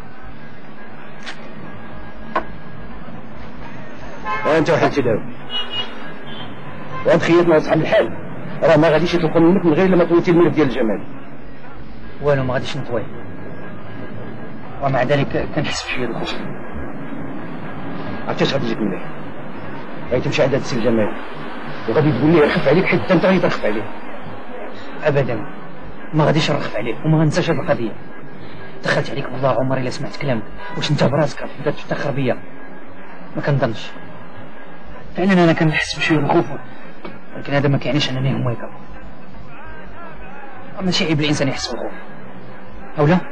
وانت وحدتي داوي وانت خيطنا صاحب الحال، راه ما غاديش يطلقوا منك من غير لما طويتي الملف ديال الجمال. والو ما غاديش نطوي، ومع ذلك كنحس بشويه الخوف. عرفتي اش غادي يجيك مليح؟ غادي تمشي عند هاد السي جمال وغادي تقول ليه رخف عليك حيت انت غادي ترخف عليه. ابدا ما غاديش نرخف عليك وما غنساش هاد القضيه. دخلت عليك والله عمر الا سمعت كلامك، واش انت براسك تبدا تفتخر بيا؟ ما كنظنش. فعلا انا كنحس بشويه الخوف، ولكن هذا ما كيعنيش انني هميكا. ماشي عيب الانسان يحس بالخوف، او لا؟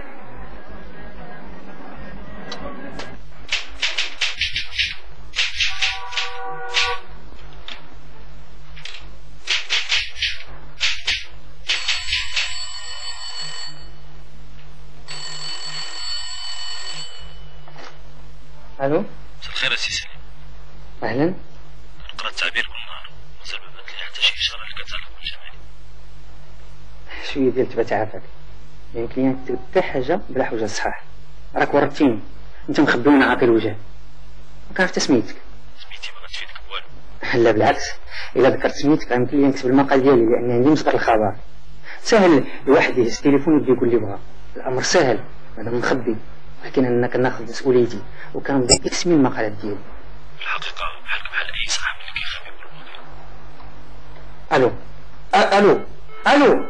الو مساء الخير يا سي سليم. اهلا. قرأت تعبيرك النهار، مازال ما بانت لي حتى شي اشاره اللي كتعلق بالجمال. شويه ديال تبات عافاك، ما يمكن لي تكتب حتى حاجه بلا حوجه صحاح. راك ورطتيني، انت مخبي وانا عاطي الوجه. ما كنعرف حتى سميتك. سميتي ما غتفيدك بوالو. لا بالعكس، الا ذكرت سميتك غيمكن لي نكتب المقال ديالي لان عندي مصدر الخبر. سهل الواحد يهز التليفون ويبدا يقول لي بغا، الامر سهل، انا مخبي، ولكن انا كناخذ مسؤوليتي وكنبدا اسمي المقالات ديالي. في الحقيقه بحالك بحال اي صاحب اللي كيخبي بالماضي. الو أ- الو الو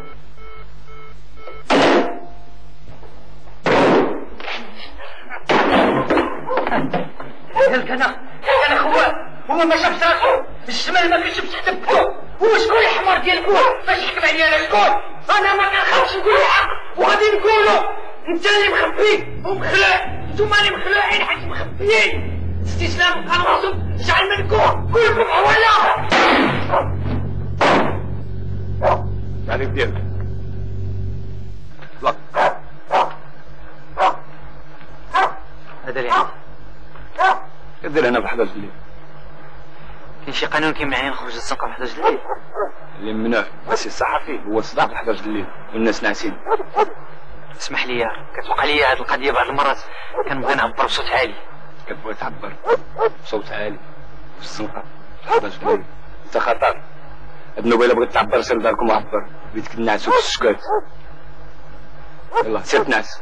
قالك انا انا خوات هو ما شافش راسو، الشمال ما كيشوفش حتى بكو. هو شكون الحمار ديال بوه باش يحكم عليا؟ انا شكون؟ انا ما كنخافش نقول الحق وغادي نقولو. انت اللي مخبي ومخلع، نتوما اللي مخلوعين حيت مخبيين. استسلام الرسول جعل منكم كلكم حوالا. تعريف ديالك اطلق. هذا اللي عندي. كدير هنا بحداش الليل؟ كاين شي قانون كيمنعني نخرج الزنقه بحداش الليل؟ اللي مناه بس الصحفي هو الصداع بحداش الليل والناس ناعسين. اسمح لي، كتوقع لي هذه القضيه بعض المرات كنبغي نعبر بصوت عالي. كتبغي تعبر بصوت عالي في الزنقه بحداش الليل؟ انت خطر. النوبه الا بغيت تعبر سير داركم وعبر، بيتك النعس وفي السكات. يلا سير تنعس.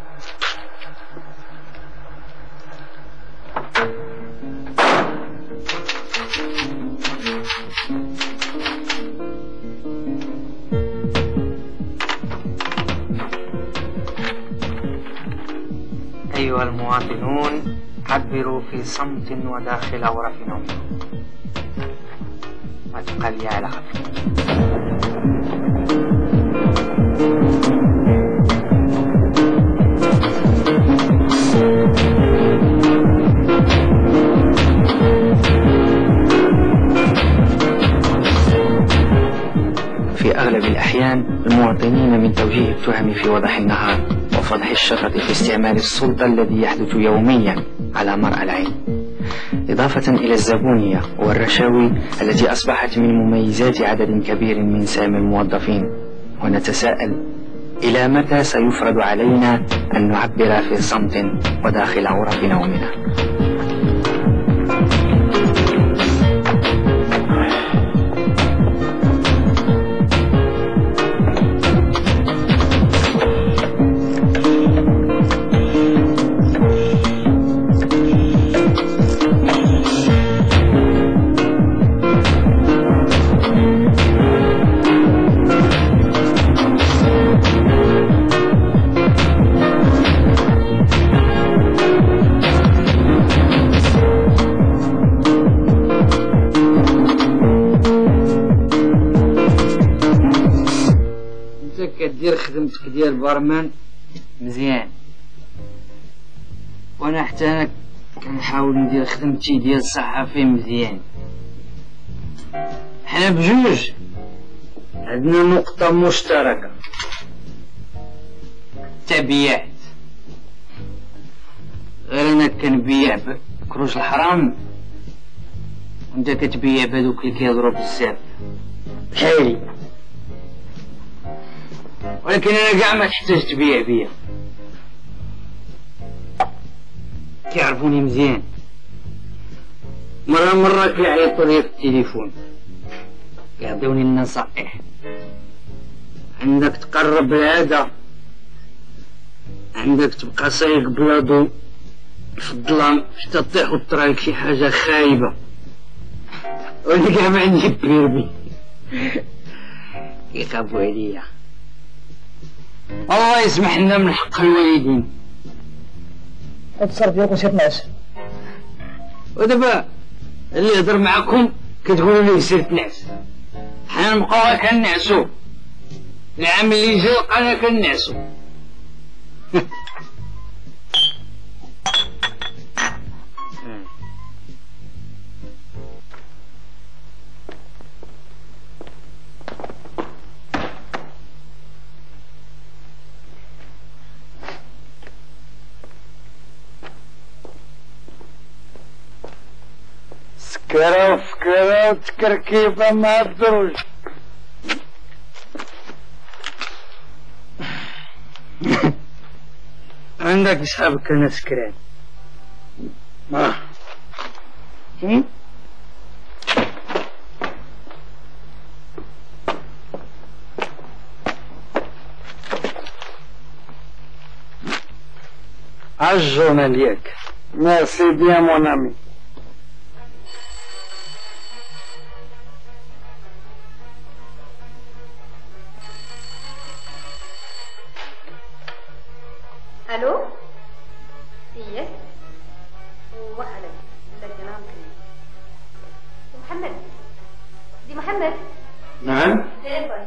أيها المواطنون، عبروا في صمت وداخل غرف نومكم. ما تبقى لي على خفيف. في أغلب الأحيان المواطنين من توجيه التهم في وضح النهار وفضح الشرطة في استعمال السلطة الذي يحدث يوميا على مرأى العين، إضافة إلى الزبونية والرشاوي التي أصبحت من مميزات عدد كبير من سامي الموظفين. ونتساءل إلى متى سيفرض علينا أن نعبر في صمت وداخل غرف نومنا؟ كارمان مزيان، وانا حتى انا كنحاول ندير خدمتي ديال الصحفي مزيان. حنا بجوج عندنا نقطة مشتركة، التبيعات. غير انا كنبيع بكروش الحرام وانت كتبيع بهذوك اللي كيهضروا بزاف بحالي، ولكن انا كاع ما تحتاج تبيع بيا، كيعرفوني مزيان. مرة مرة كيعيطوا لي في التليفون كيعطيوني النصائح، عندك تقرب العادة، عندك تبقى سايق بلا ضو في الظلام حتى تطيح وطرا لك شي حاجة خايبة، وانا كاع ما عندي بيربي كيخافوا عليا. الله يسمح لنا من حق الوالدين. اتصرف فيك وسيت نعس. ودابا اللي يهضر معاكم كتقولوا لي سير تنعس، حنا نبقاو كنعسو، العام اللي جا بقانا كنعسو. سكرة وفكرة وتكركيبة مع الدروج. عندك صحابك انا سكران ما عجونا ليك. ميرسي بيان مون امي. الو ايه وحلا لكن ممكن محمد دي محمد. نعم تليفون.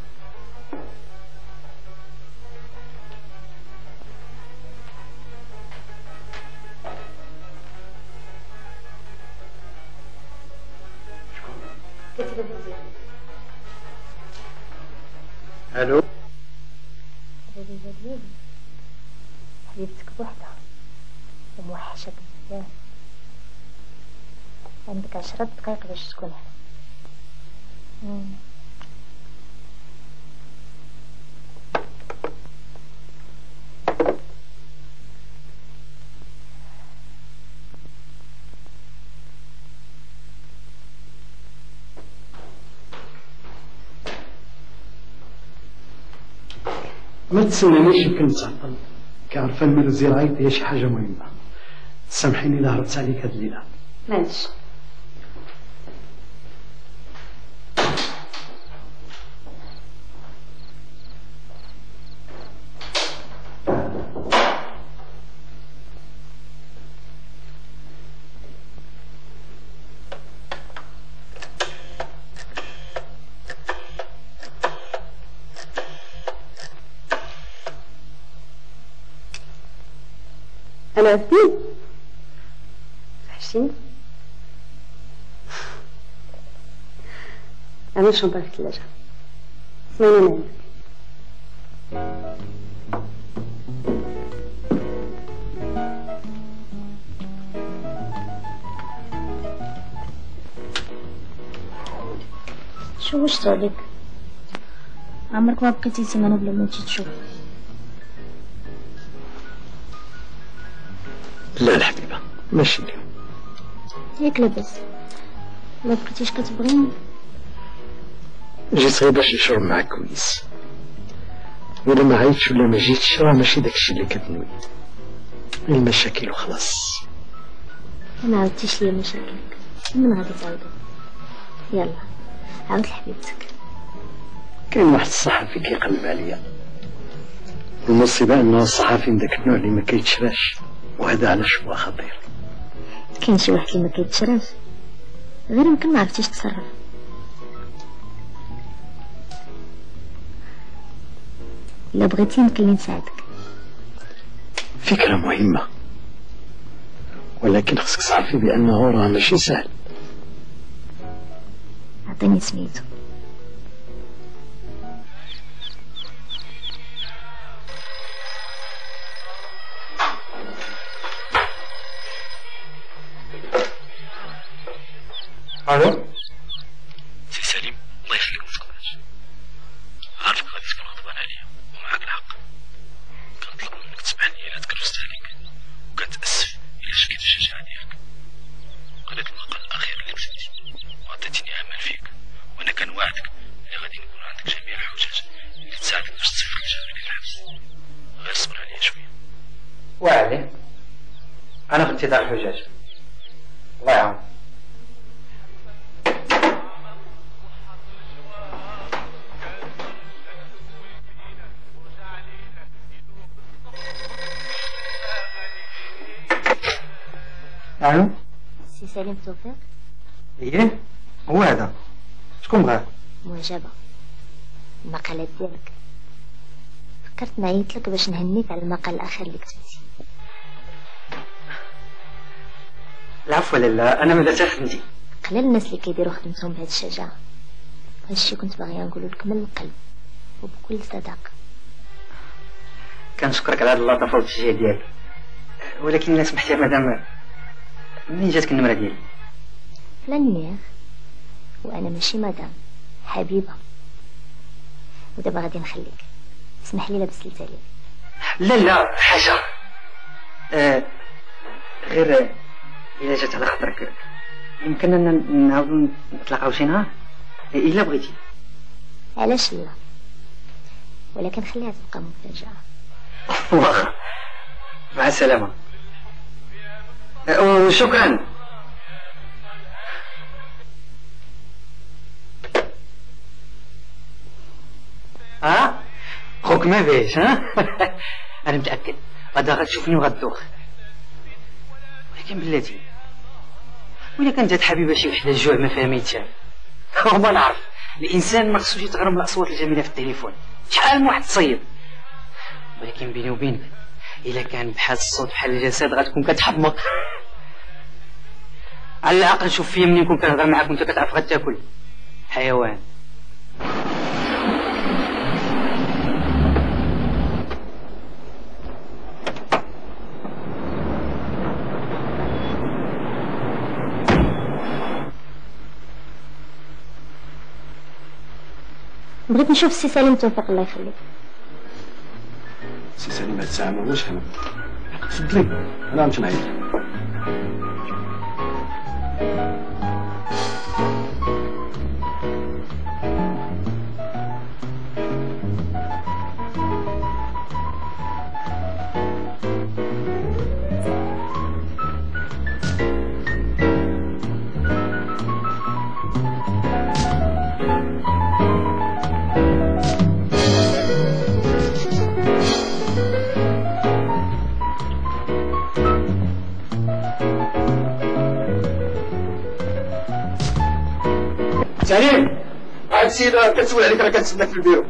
كتلفزيون. الو حبيبتك بوحدها وموحشة بزاف، عندك عشرة دقايق باش تكون هنا. ما تسنانيش يمكن نتعطل، كعرفان من الزراعة هي شي حاجة مهمة. سامحيني إلا هربت عليك هاد الليلة. ماشي. أنا عرفتي؟ وحشتيني؟ أنا الشنطة في الثلاجة، اسمعيني أنا عندك. شو وش عليك؟ عمرك ما بقيتي سيمانة بلا ما تجي تشوف. لا الحبيبة ماشي اليوم. هيك لاباس، ما بقيتيش كتبغيني؟ جيت غير باش نشرب معاك كويس، ولا ما عيطتش ولا ما جيتش راه ماشي داكشي اللي كتنوي، المشاكل وخلاص. ما عاودتيش ليا مشاكلك، من غادي تعاودو؟ يلا عاود لحبيبتك. كاين واحد الصحفي كيقلب عليا، المصيبة انه الصحفي من داك النوع اللي ما كيتشراش، وهذا علاش هو خطير. كاين شي واحد اللي ما كيتشراش، غير يمكن ما عرفتيش تصرف. إلا بغيتي يمكن لي نساعدك. فكرة مهمة، ولكن خصك تعرفي بأنه راه ماشي سهل. عطيني سميتو. الو سي سليم، الله يخليك ما تقلقش، عارفك غادي تكون غضبان عليا ومعاك الحق. كنطلب منك تسمحني الا تكرست عليك، وكنتاسف الا شكيت الشجاعه ديالك. قريت المقال الاخير اللي كتبتي وعطيتيني امل فيك، وانا كنوعدك اللي غادي نكون عندك جميع الحجج اللي تساعدك باش تفك الجريمه ديال الحبس. غير صبر عليا شويه. وعلي انا في انتظار الحجاج. الله يعاون. الو سي سليم توفيق. ايه هو هذا. شكون بغاه؟ معجبة المقالات ديالك، فكرت نعيط لك باش نهنيك على المقال الاخير اللي كتبتي. العفو لالا، انا مازال خدمتي. قلال الناس اللي كيديروا خدمتهم بهذه الشجاعة. هادشي كنت باغيه نقولو لك من القلب وبكل صداقة. كنشكرك على هاد اللطافه والتشجيع ديالك، ولكن الا سمحتي مدام، منين جاتك النمره ديالي؟ لانيير، وانا ماشي مدام، حبيبة. ودابا غادي نخليك، اسمح لي لابس لي. لا لا حاجه، آه غير الا جات على خاطرك يمكننا نعاودو نتلاقاو شي نهار الا بغيتي. علاش لا، ولكن خليها تبقى مفاجأة. واخا، مع السلامة. وشكرا. ها خوك ما فيش ها. انا متاكد غدا غتشوفني وغدوخ، ولكن بلاتي ولا كانت هاد حبيبه شي وحده الجوع ما فهميتها. وما نعرف، الانسان ما خصوش يتغرم الاصوات الجميله في التليفون، شحال من واحد تصيد. ولكن بيني وبينك الا كان بحال الصوت بحال الجسد غتكون كتحمق. على الاقل شوف فيا منين كنت كنهضر معاك وانت كتعرف غتاكل حيوان. بغيت نشوف السي سليم توفيق الله يخليك. سي سليم هاد الساعة ماهوش هنا. تفضلي أنا غنمشي معايا. سليم، واحد السيدة كتسول عليك راه كتسناك في البيرو.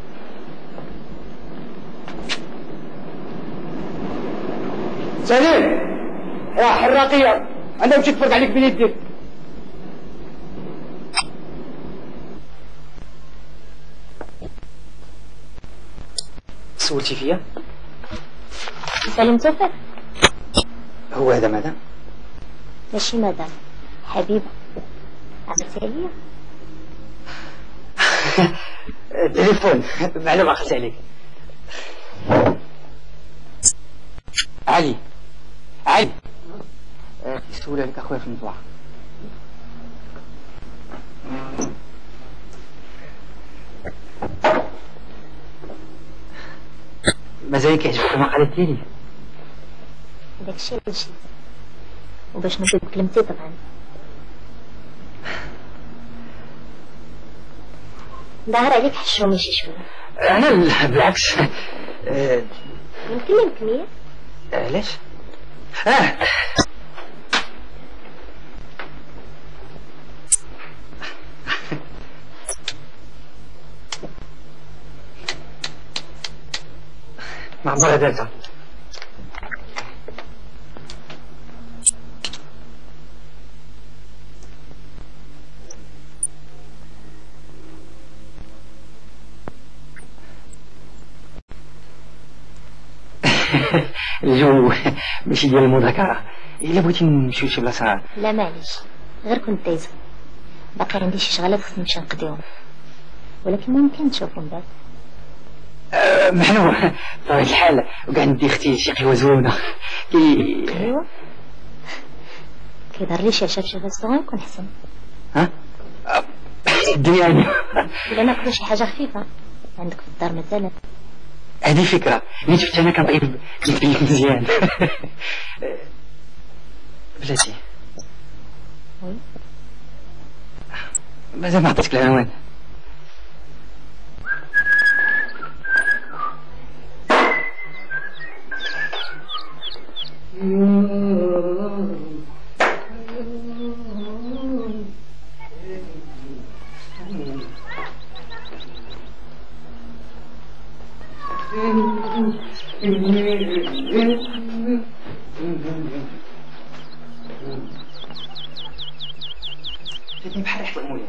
سليم، يا حراقية، أنا مشيت نتفرج عليك بين يديك. سولتي فيا؟ سليم توفيق؟ هو هذا مدام؟ ماشي مدام، حبيبة. عرفتي عليا؟ التليفون معلومة عقلت عليك. علي علي كيسول عليك اخويا في المطبخ. مازال كيعجبك المقالات ديالي؟ داكشي اللي شفت، وباش نكذب كلمتي طبعا. ظهر عليك حشومي شي شويه. انا بالعكس. أه يمكن لي مكمية؟ علاش؟ اه مع برا دالتا. الجو ماشي ديال المذاكرة. إلا بغيتي نمشيو لشي بلاصة. لا معليش، غير كنت دايزة، باقي عندي شي شغلات خصني نمشي نقضيهم، ولكن ممكن تشوفو من بعد. أه محلو بطبيعة الحال، وكاع ندي اختي شي قهوة زوينة. كي قهوة؟ كيظهر لي شي عشا في ريستورون يكون حسن. ها؟ الدنيا هادي. إلا ناكلو شي حاجة خفيفة عندك في الدار مثلا. هذه فكرة، ملي شفت أنا كنطيب كنتكلف مزيان. بلاتي. وي. مازال ما عطيتك العنوان. جاتني بحال ريحة المولية.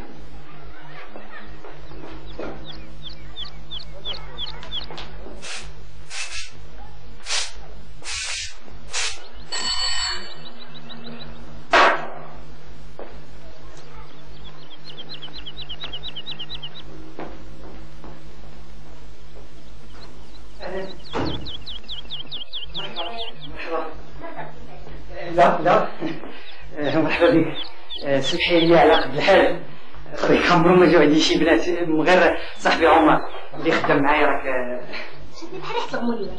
لا لا مرحبا بك. سمحي لي على قد الحال، خمرو ما جاو عندي شي بنات من غير صاحبي عمر اللي خدام معايا. راك شدني بحال ريحة الغمولية.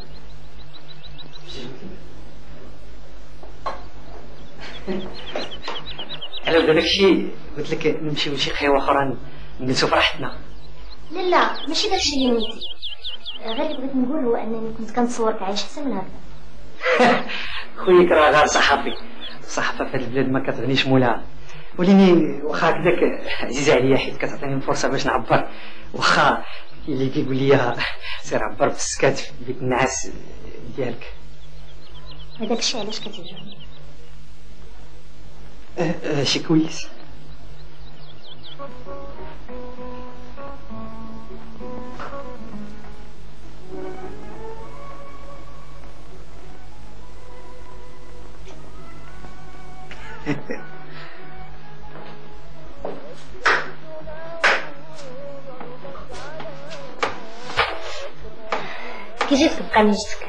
على بدا داكشي قلت لك نمشيو لشي قهوة أخرى نجلسو فرحتنا. لا لا ماشي داكشي اللي نيتي، غير اللي بغيت نقول هو انني كنت كنتصورك عايش احسن من هكذا. خويك راه غير صحافي، الصحافة في هاد البلاد ما كتغنيش مولاها، وليني واخا هكداك عزيزة عليا حيت كتعطيني الفرصة باش نعبر. واخا اللي كيقول لي سير عبر بالسكات في بيت النعاس ديالك. هذاك الشيء علاش كتعجبني؟ أه أه شي كويس. كي جيت تبقى نجتك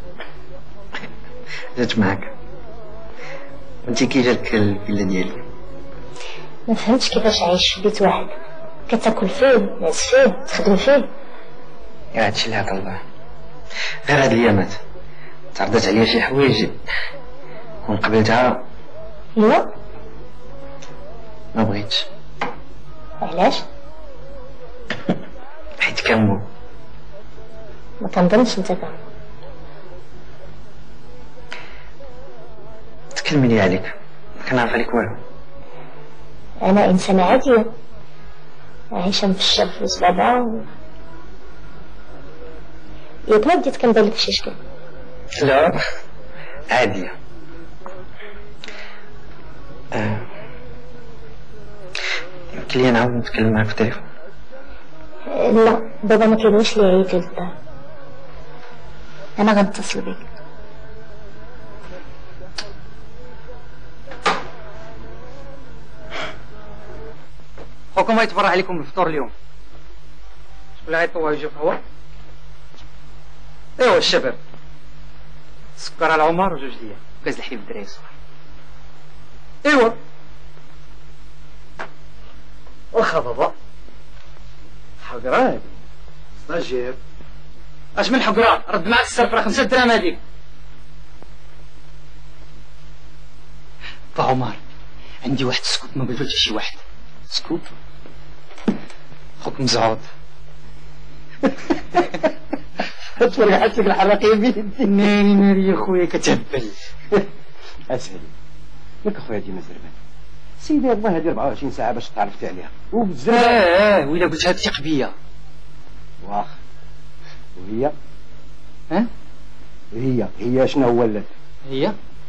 جات معاك وانتي كي جاتك الفيلا ديالي؟ ما فهمتش كيفاش عايش في بيت واحد، كتاكل فيه نعس فيه تخدم فيه. يا هادشي اللي عطا الله. غير هاد الايامات تعرضت عليا شي حوايج كون قبلتها ايوا ما بغيتش. علاش؟ حيت كنمو. ما كنظنش انت كان تكلمي لي عليك، ما كنعرف عليك والو. انا انسانه عاديه عايشه في الشر في وسط بعضها و... ياك ما بديت كنبان لك شي شكل؟ لا عاديه. آه. يمكن لي نعاود نتكلم معاك في التليفون؟ لا بابا ما كيبغيش لي عيط للدار، انا غنتصل بك. خوكم ما يتبرع عليكم بالفطور اليوم. شكون اللي غيطوع يجي قهوة؟ ايوا الشباب، سكر على عمر وجوج ديال كاس الحليب الدراري الصغار. ايوا واخا بابا. حقرة هادي ستاجير. اش من حقرة؟ رد معاك السلفرة خمسة دراهم هاديك. با عمر عندي واحد السكوت ما قلتو حتى شي واحد. سكوت؟ خوك مزعوط. تفرق حسك الحرقية بيدي. ناري ناري يا خويا كتهبل. اسهل ياك اخويا ديما زربان. سيدي الله هادي أربعة وعشرين ساعة باش تعرفت عليها وبزاف. اه اه وإلا قلت هاد ثق بيا. واخ وهي ها هي هي شنو ولات؟ هي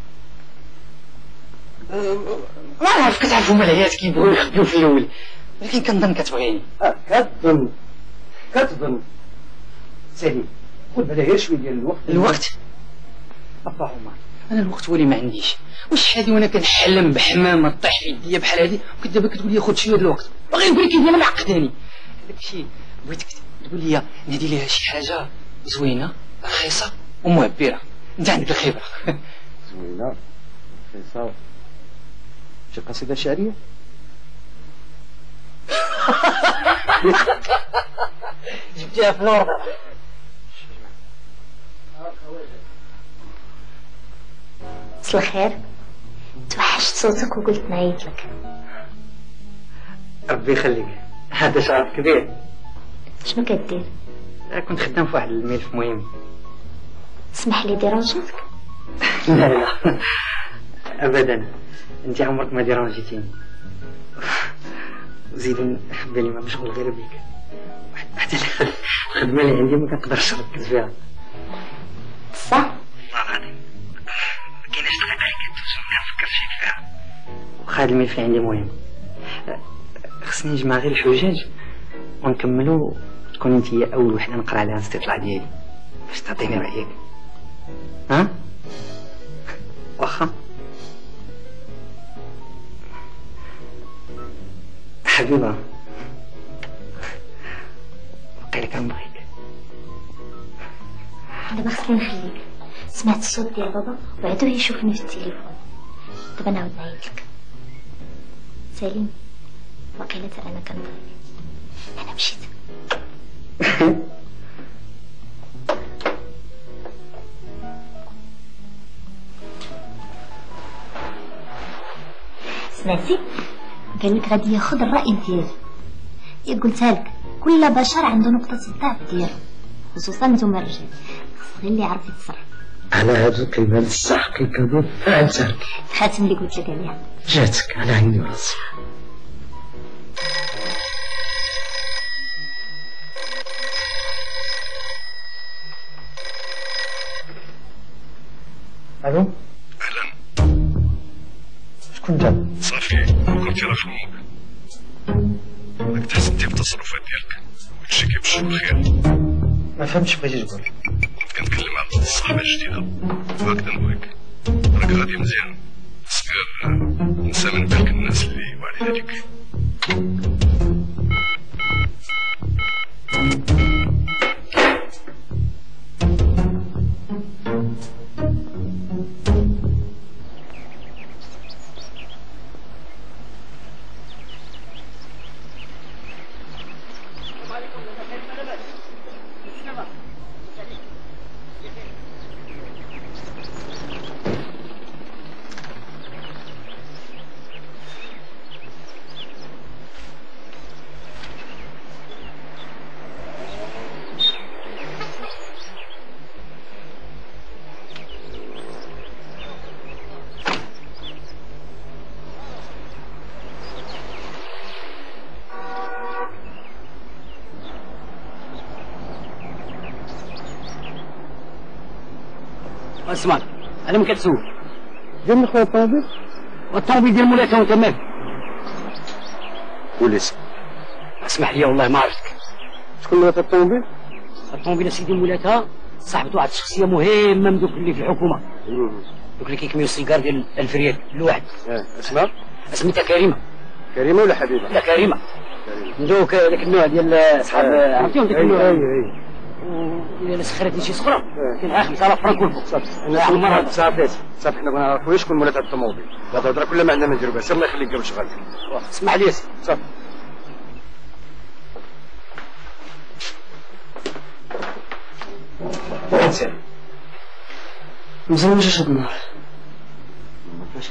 أه ما نعرف كتعرف هما العيات كيبغيو يخبيو في الاول ولكن كنظن كتبغيني. اه كتظن كتظن سالي خذ بالها غير شويه ديال الوقت. الوقت ابا عمر انا الوقت ولي ما عنديش. واش هادي وانا كنحلم بحمامه طيح في يديا بحال هادي وكدابا كتقول لي خذ شويه ديال الوقت باغي نقول لك هي معقداني. داكشي بغيتك تقول لي نادي ليها شي حاجه زوينه رخيصه ومعبره. انت عندك الخبره. زوينه رخيصه شي قصيده شعريه؟ جبتيها في الورقه. مساء الخير. توحشت صوتك وقلت نعيط لك. ربي يخليك هذا شرف كبير. شنو كدير؟ كنت خدام في واحد الملف مهم. اسمح لي ديرونجيتك؟ لا لا ابدا انت عمرك ما ديرونجيتيني. زيد بالي ما مشغول غير بيك. حتى الخدمه اللي عندي ما كنقدرش نركز فيها. صح؟ والله العظيم ما كايناش دقيقه اللي كدوز ما كنفكرش فيك فيها. واخا هاد الملف عندي مهم خصني نجمع غير الحجاج ونكملو تكون انت هي اول وحده نقرا عليها الاستطلاع ديالي باش تعطيني رايك. ها واخا حبيبه وقيلا كنبغيك. دابا خصني نخليك. سمعت الصوت ديال بابا وعدو يشوفني في التليفون. دابا نعاود نعيط لك. سليم وقيلا تا انا كنبغيك. انا مشيت. سمعتي؟ قال لك غادي ياخذ الراي ديالي. يا قلتها لك كل بشر عنده نقطه الضعف ديالو خصوصا نتوما الرجال. خص غير اللي يعرف يتصرف. على هاد الكلمات السحقي كذوب فهمتك. الخاتم اللي قلت لك عليها جاتك على عيني وراسي. الو اهلا. شكون جا؟ صافي قلت راه خدمك راك تحسنتي في التصرفات ديالك وهادشي كيبشر بالخير. ما فهمتش بغيتي تقول. كنت كنتكلم على الصحبه الجديده وهكذا نبغيك راك غادي مزيان بس غير نسى من بالك الناس اللي واعرين عليك. اسمع انا ما كتسول ديال خويا الطوموبيل والطوموبيل ديال مولاك وانت مالك. والاسم اسمح لي والله ما عرفتك. شكون مولاك الطوموبيل؟ الطوموبيل سيدي مولاتها صاحبة واحد الشخصية مهمة من دوك اللي في الحكومة، دوك اللي كيكميو السيجار ديال ألف ريال الواحد. اه اسمها؟ سميتها كريمة. كريمة ولا حبيبة؟ لا كريمة. من دوك داك النوع ديال صحاب عرفتيهم داك النوع. اي اي إلا سخرتني شي سخرة كاين خمسة آلاف فرنك والفوق. صافي مرة صافي صافي حنا ما نعرفوش شكون مولات هاد الطوموبيل. هاد الهضرة كلها ما عندنا ما نديرو بها، سير الله يخليك قبل شغالك. اسمح لي سي صافي. سير مزال ما جاش هاد النهار. ما فاش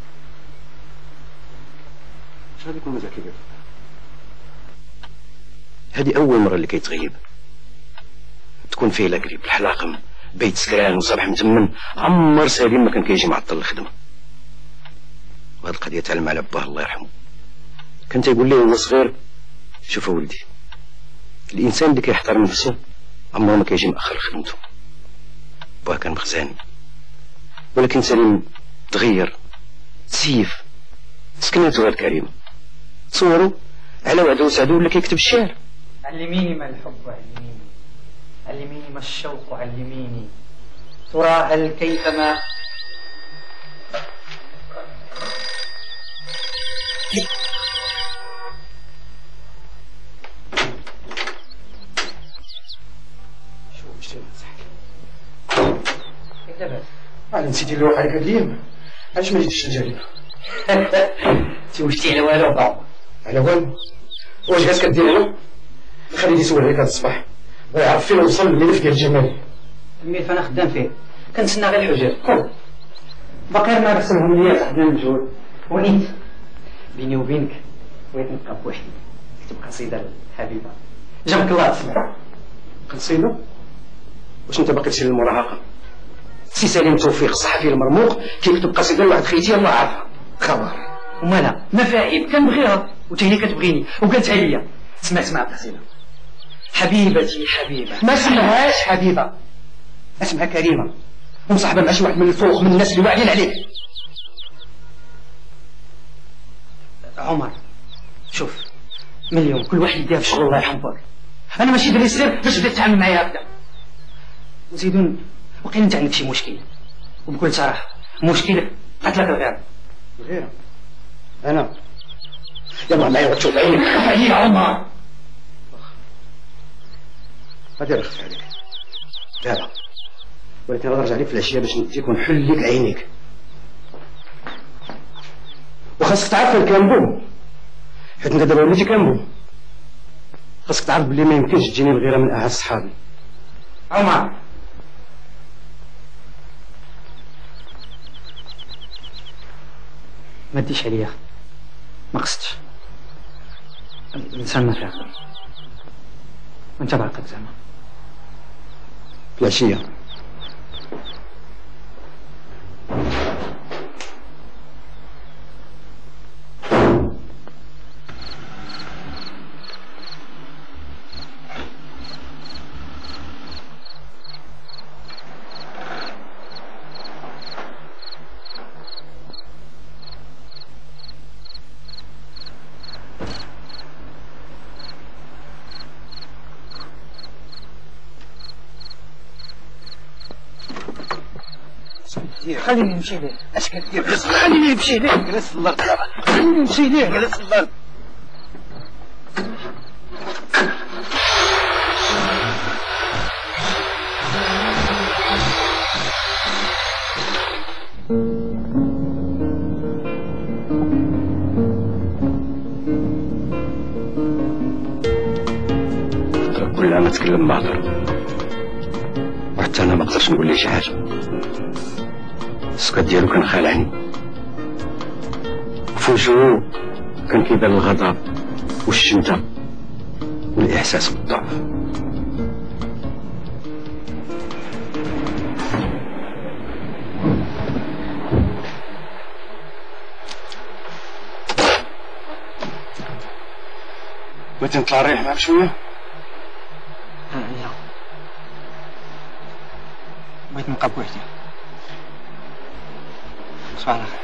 شحال يكون مازال كيبان. هذه أول مرة اللي كيتغيب تكون فيه لا قريب الحلاقم بيت سكران وصباح متمن. عمر سليم ما كان كيجي معطل الخدمة. وهاد القضية تعلم على باه الله يرحمه، كان تيقول لي وهو صغير شوف ولدي، الإنسان اللي كيحترم نفسه عمره ما كيجي مأخر لخدمته. بوها كان مخزاني، ولكن سليم تغير تسيف سكناتو غير كريم. تصوروا على وعده وسعدو ولا كيكتب الشعر. علميني ما الحب علميني، علميني ما الشوق علميني، ترى هل كيفما شوف شتي كيف لاباس؟ انا نسيتي اللوحه عليك هاد الايام، علاش ما جيتش الجريمه؟ توجتي على والو با على والو؟ واش جالس كدير هنا؟ خليني نسول عليك هاد الصباح، بغا يعرف فين وصل الملف ديال الجمالي. الملف انا خدام فيه، كنتسنى غير الحجاج. باقي ما رسمهم ليا صاحبنا المجهول، ونيت بيني وبينك بغيت نبقى بوحدي، نكتب قصيده للحبيبه. جابك الله تسمع. قصيده؟ واش انت باقي تسير للمراهقه؟ سي سليم توفيق الصحفي المرموق كيكتب قصيده لواحد خيتي الله عارفها. خبر ومالا مفاهيم كنبغيها وتا هي كتبغيني وقالتها ليا. سمع سمع القصيده. حبيبتي حبيبه، ما اسمهاش حبيبه، اسمها كريمه، ومصاحبه مع شي واحد من الفوق من الناس اللي واعيين عليك. عمر شوف، من اليوم كل واحد يديها في شغل الله يرحم باك. انا ماشي دري السر باش تبدا تتعامل معايا هكذا. وزيدون وقيل انت عندك شي مشكل، وبكل صراحه مشكلك قتلك الغير. الغيره؟ انا؟ يلا معايا وتشوف عينك. خفي يا عمر. غادي نخفي عليك، لا لا، ولكن غادي نرجع لك في العشيه باش نديك ونحل لك عينيك. وخاصك تعرف الكامبو، حيت انت دابا وليتي كامبو. خاصك تعرف بلي ما يمكنش تجيني الغيره من اعز صحابي. عمر ما تديش عليا، ما قصدتش. الانسان ما فاهم، وانت بعقد زعما. في العشيه خليني نمشي ليه. اش كدير؟ خليني نمشي ليه. جلس الله، خليني نمشي ليه. جلس الله. كلها ما تكلم بهضر، وحتى انا ما قدرتش نقول ليه شي حاجه. السكات ديالو كان خالعني، وفي وجهو كان كيبان الغضب والشمتة والاحساس بالضعف. بغيتي نطلع نريح معاك شويه؟ لا، بغيت نبقى بوحدي. صباح الخير.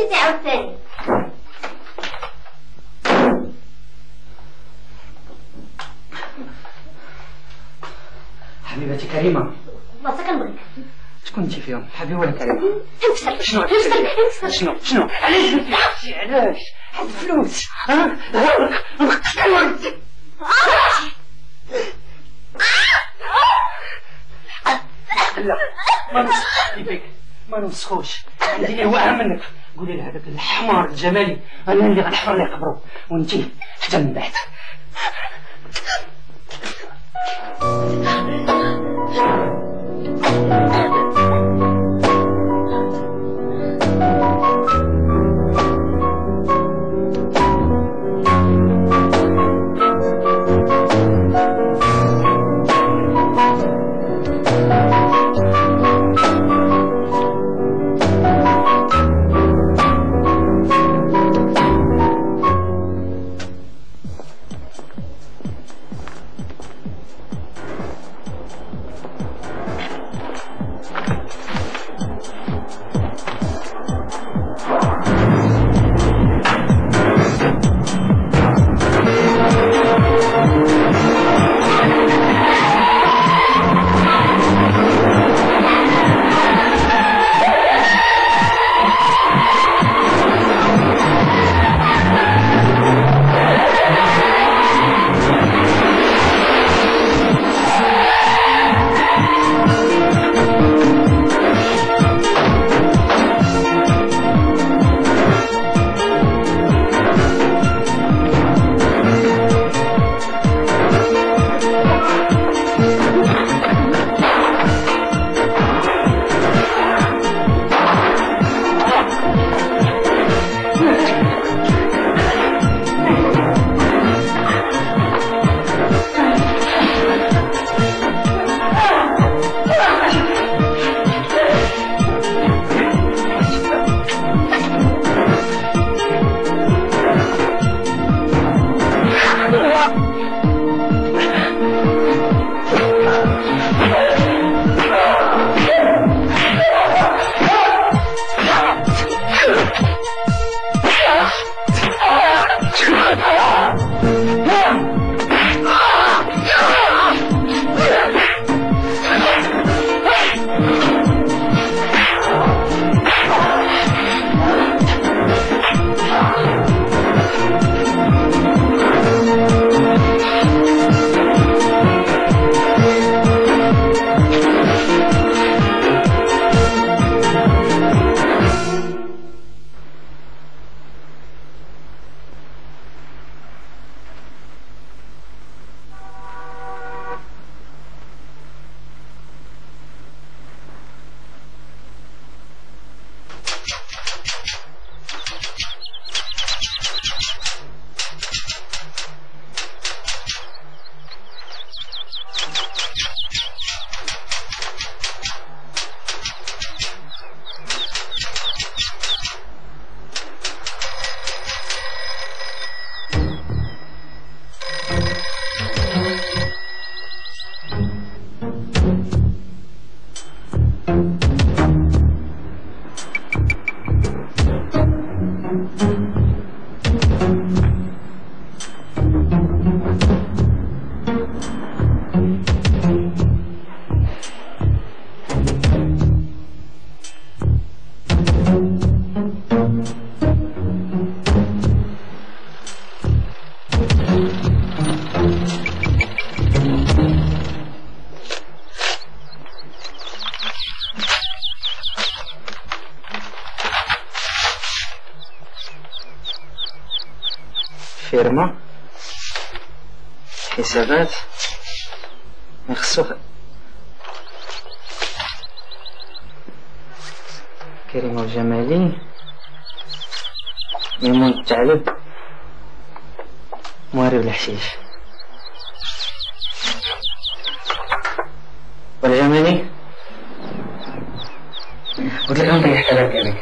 نسيتي عاوتاني. حبيبتي كريمة. بلاصة كنبغيك. شكون انت فيهم؟ حبيبي ولا كريمة؟ انفصل. شنو؟ انفصل. انفصل. شنو؟ شنو؟ علاش درتي؟ علاش؟ هاد الفلوس ها؟ نقتل لا ما نسخش بك، ما نسخوش. عندي ليه واهم منك. قولي لهذاك الحمار الجمالي انا اللي غنحفر ليه قبرو وانتي حتى من بعد. فيرما حسابات مخصوصة كريم الجمالي ميمون الثعلب موارب الحشيش والجمالي قلت لك نطيح ثلاثة عليك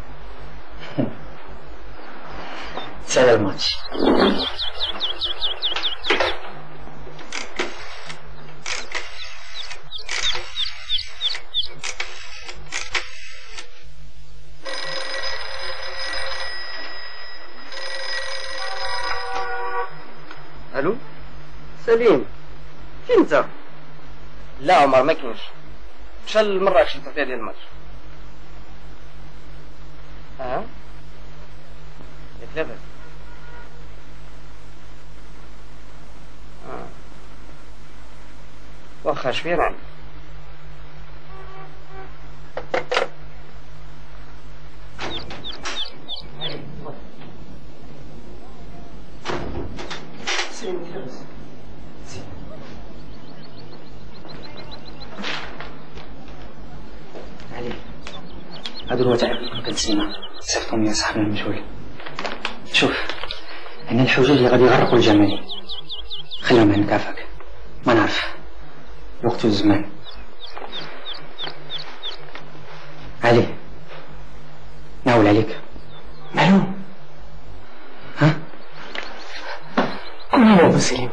سال الماتش سليم فين انت؟ لا عمر ما كاينش. مشى لمراكش التغطية ديال الماتش. اه ياك لاباس. اه واخا شويه راه علي هادو الوثائق كنتسنى صيفطهم يا صاحبي المجهول. شوف انا الحجاج اللي غادي يغرقوا الجمالي خليهم عندك عافاك، ما نعرف الوقت والزمان. علي ناول عليك معلوم. ها كل يوم سليم.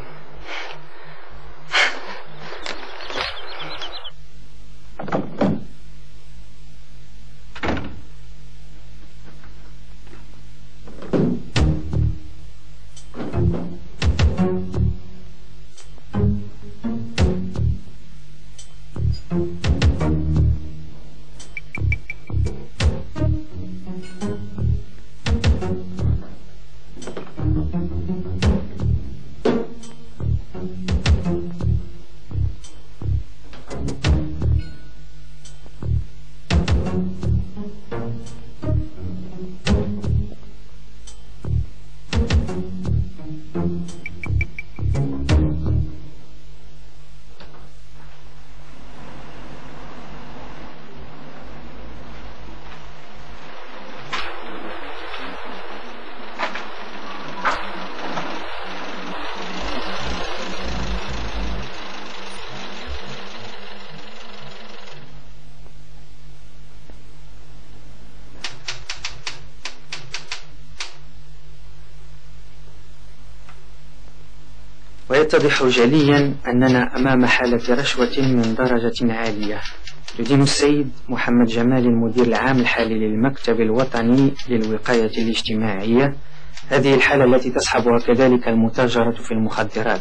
ويتضح جليا أننا أمام حالة رشوة من درجة عالية يدين السيد محمد جمال المدير العام الحالي للمكتب الوطني للوقاية الاجتماعية هذه الحالة التي تصحبها كذلك المتاجرة في المخدرات.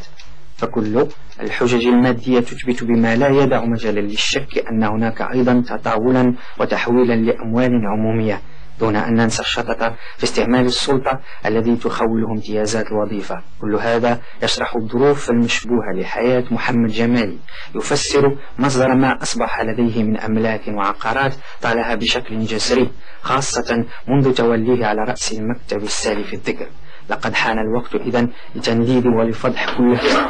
فكل الحجج المادية تثبت بما لا يدع مجالا للشك أن هناك أيضا تطاولا وتحويلا لأموال عمومية، دون أن ننسى الشطط في استعمال السلطة الذي تخوله امتيازات الوظيفة. كل هذا يشرح الظروف المشبوهة لحياة محمد جمالي، يفسر مصدر ما أصبح لديه من أملاك وعقارات طالها بشكل جسري، خاصة منذ توليه على رأس المكتب السالف الذكر. لقد حان الوقت إذن لتنديد ولفضح كل هذا.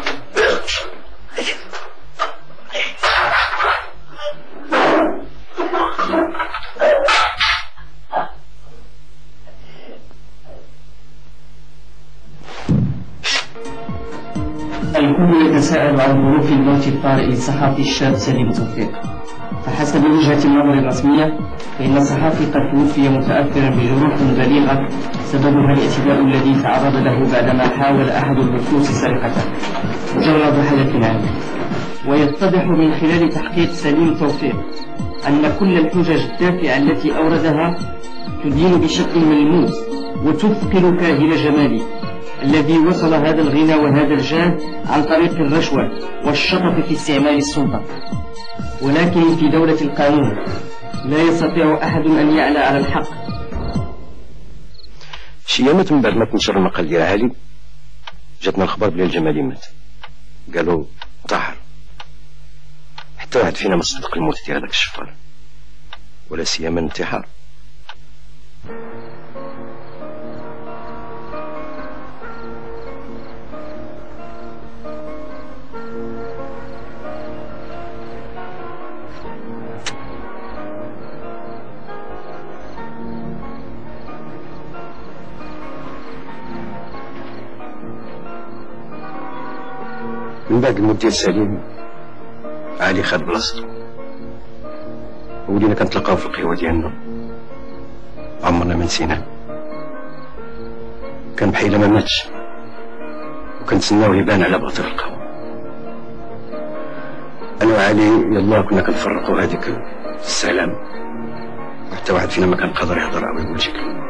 الكل يتساءل عن ظروف الموت الطارئ للصحافي الشاب سليم توفيق. فحسب وجهة النظر الرسمية فإن الصحافي قد توفي متأثرا بجروح بليغة سببها الاعتداء الذي تعرض له بعدما حاول أحد اللصوص سرقته، مجرد حدث عنه. ويتضح من خلال تحقيق سليم توفيق أن كل الحجج الدافعة التي أوردها تدين بشكل ملموس وتثقل كاهل جمالي الذي وصل هذا الغنى وهذا الجاه عن طريق الرشوة والشطط في استعمال السلطة. ولكن في دولة القانون لا يستطيع أحد أن يعلى على الحق. شي يامات من بعد ما تنشر المقال ديال علي جاتنا الخبر بلي الجمالي مات. قالوا انتحر. حتى واحد فينا ما صدق الموت ديال هذاك الشفار، ولا سيما الانتحار. من بعد الموت ديال سليم علي خد بلاصتو، ولينا كنتلاقاو في القهوة ديالنا، عمرنا ما نسيناه. كان بحيلة ما ماتش، وكنتسناوه يبان على باطل القهوة. انا وعلي يلا كنا كنفرقوا هذيك السلام، وحتى واحد فينا ما كان قادر يهضر او يقول شي كلمة.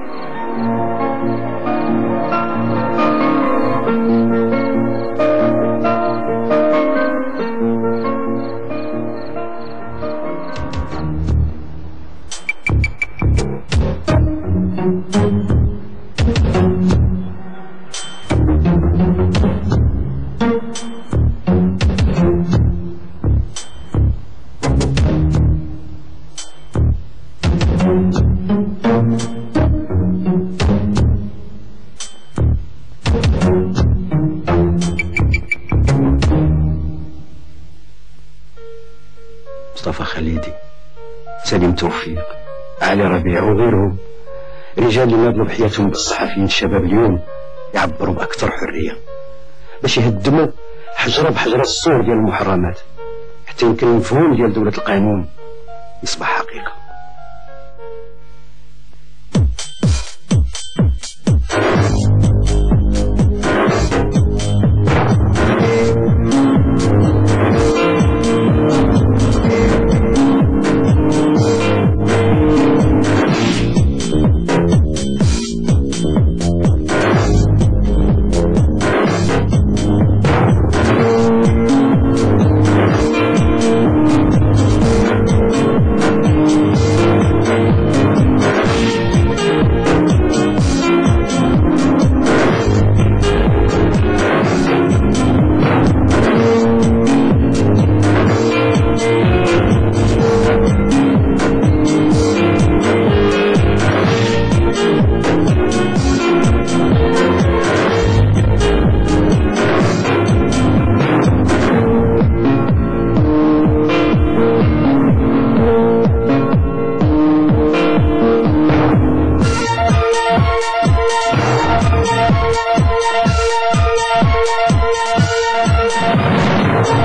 سليم توفيق، علي ربيع وغيرهم، رجال اللي ناضلوا بحياتهم بالصحفيين الشباب اليوم يعبروا بأكثر حرية باش يهدموا حجرة بحجرة الصور ديال المحرمات حتى يمكن المفهوم ديال دولة القانون يصبح حقيقة.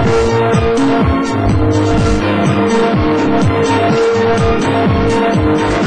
Thank you.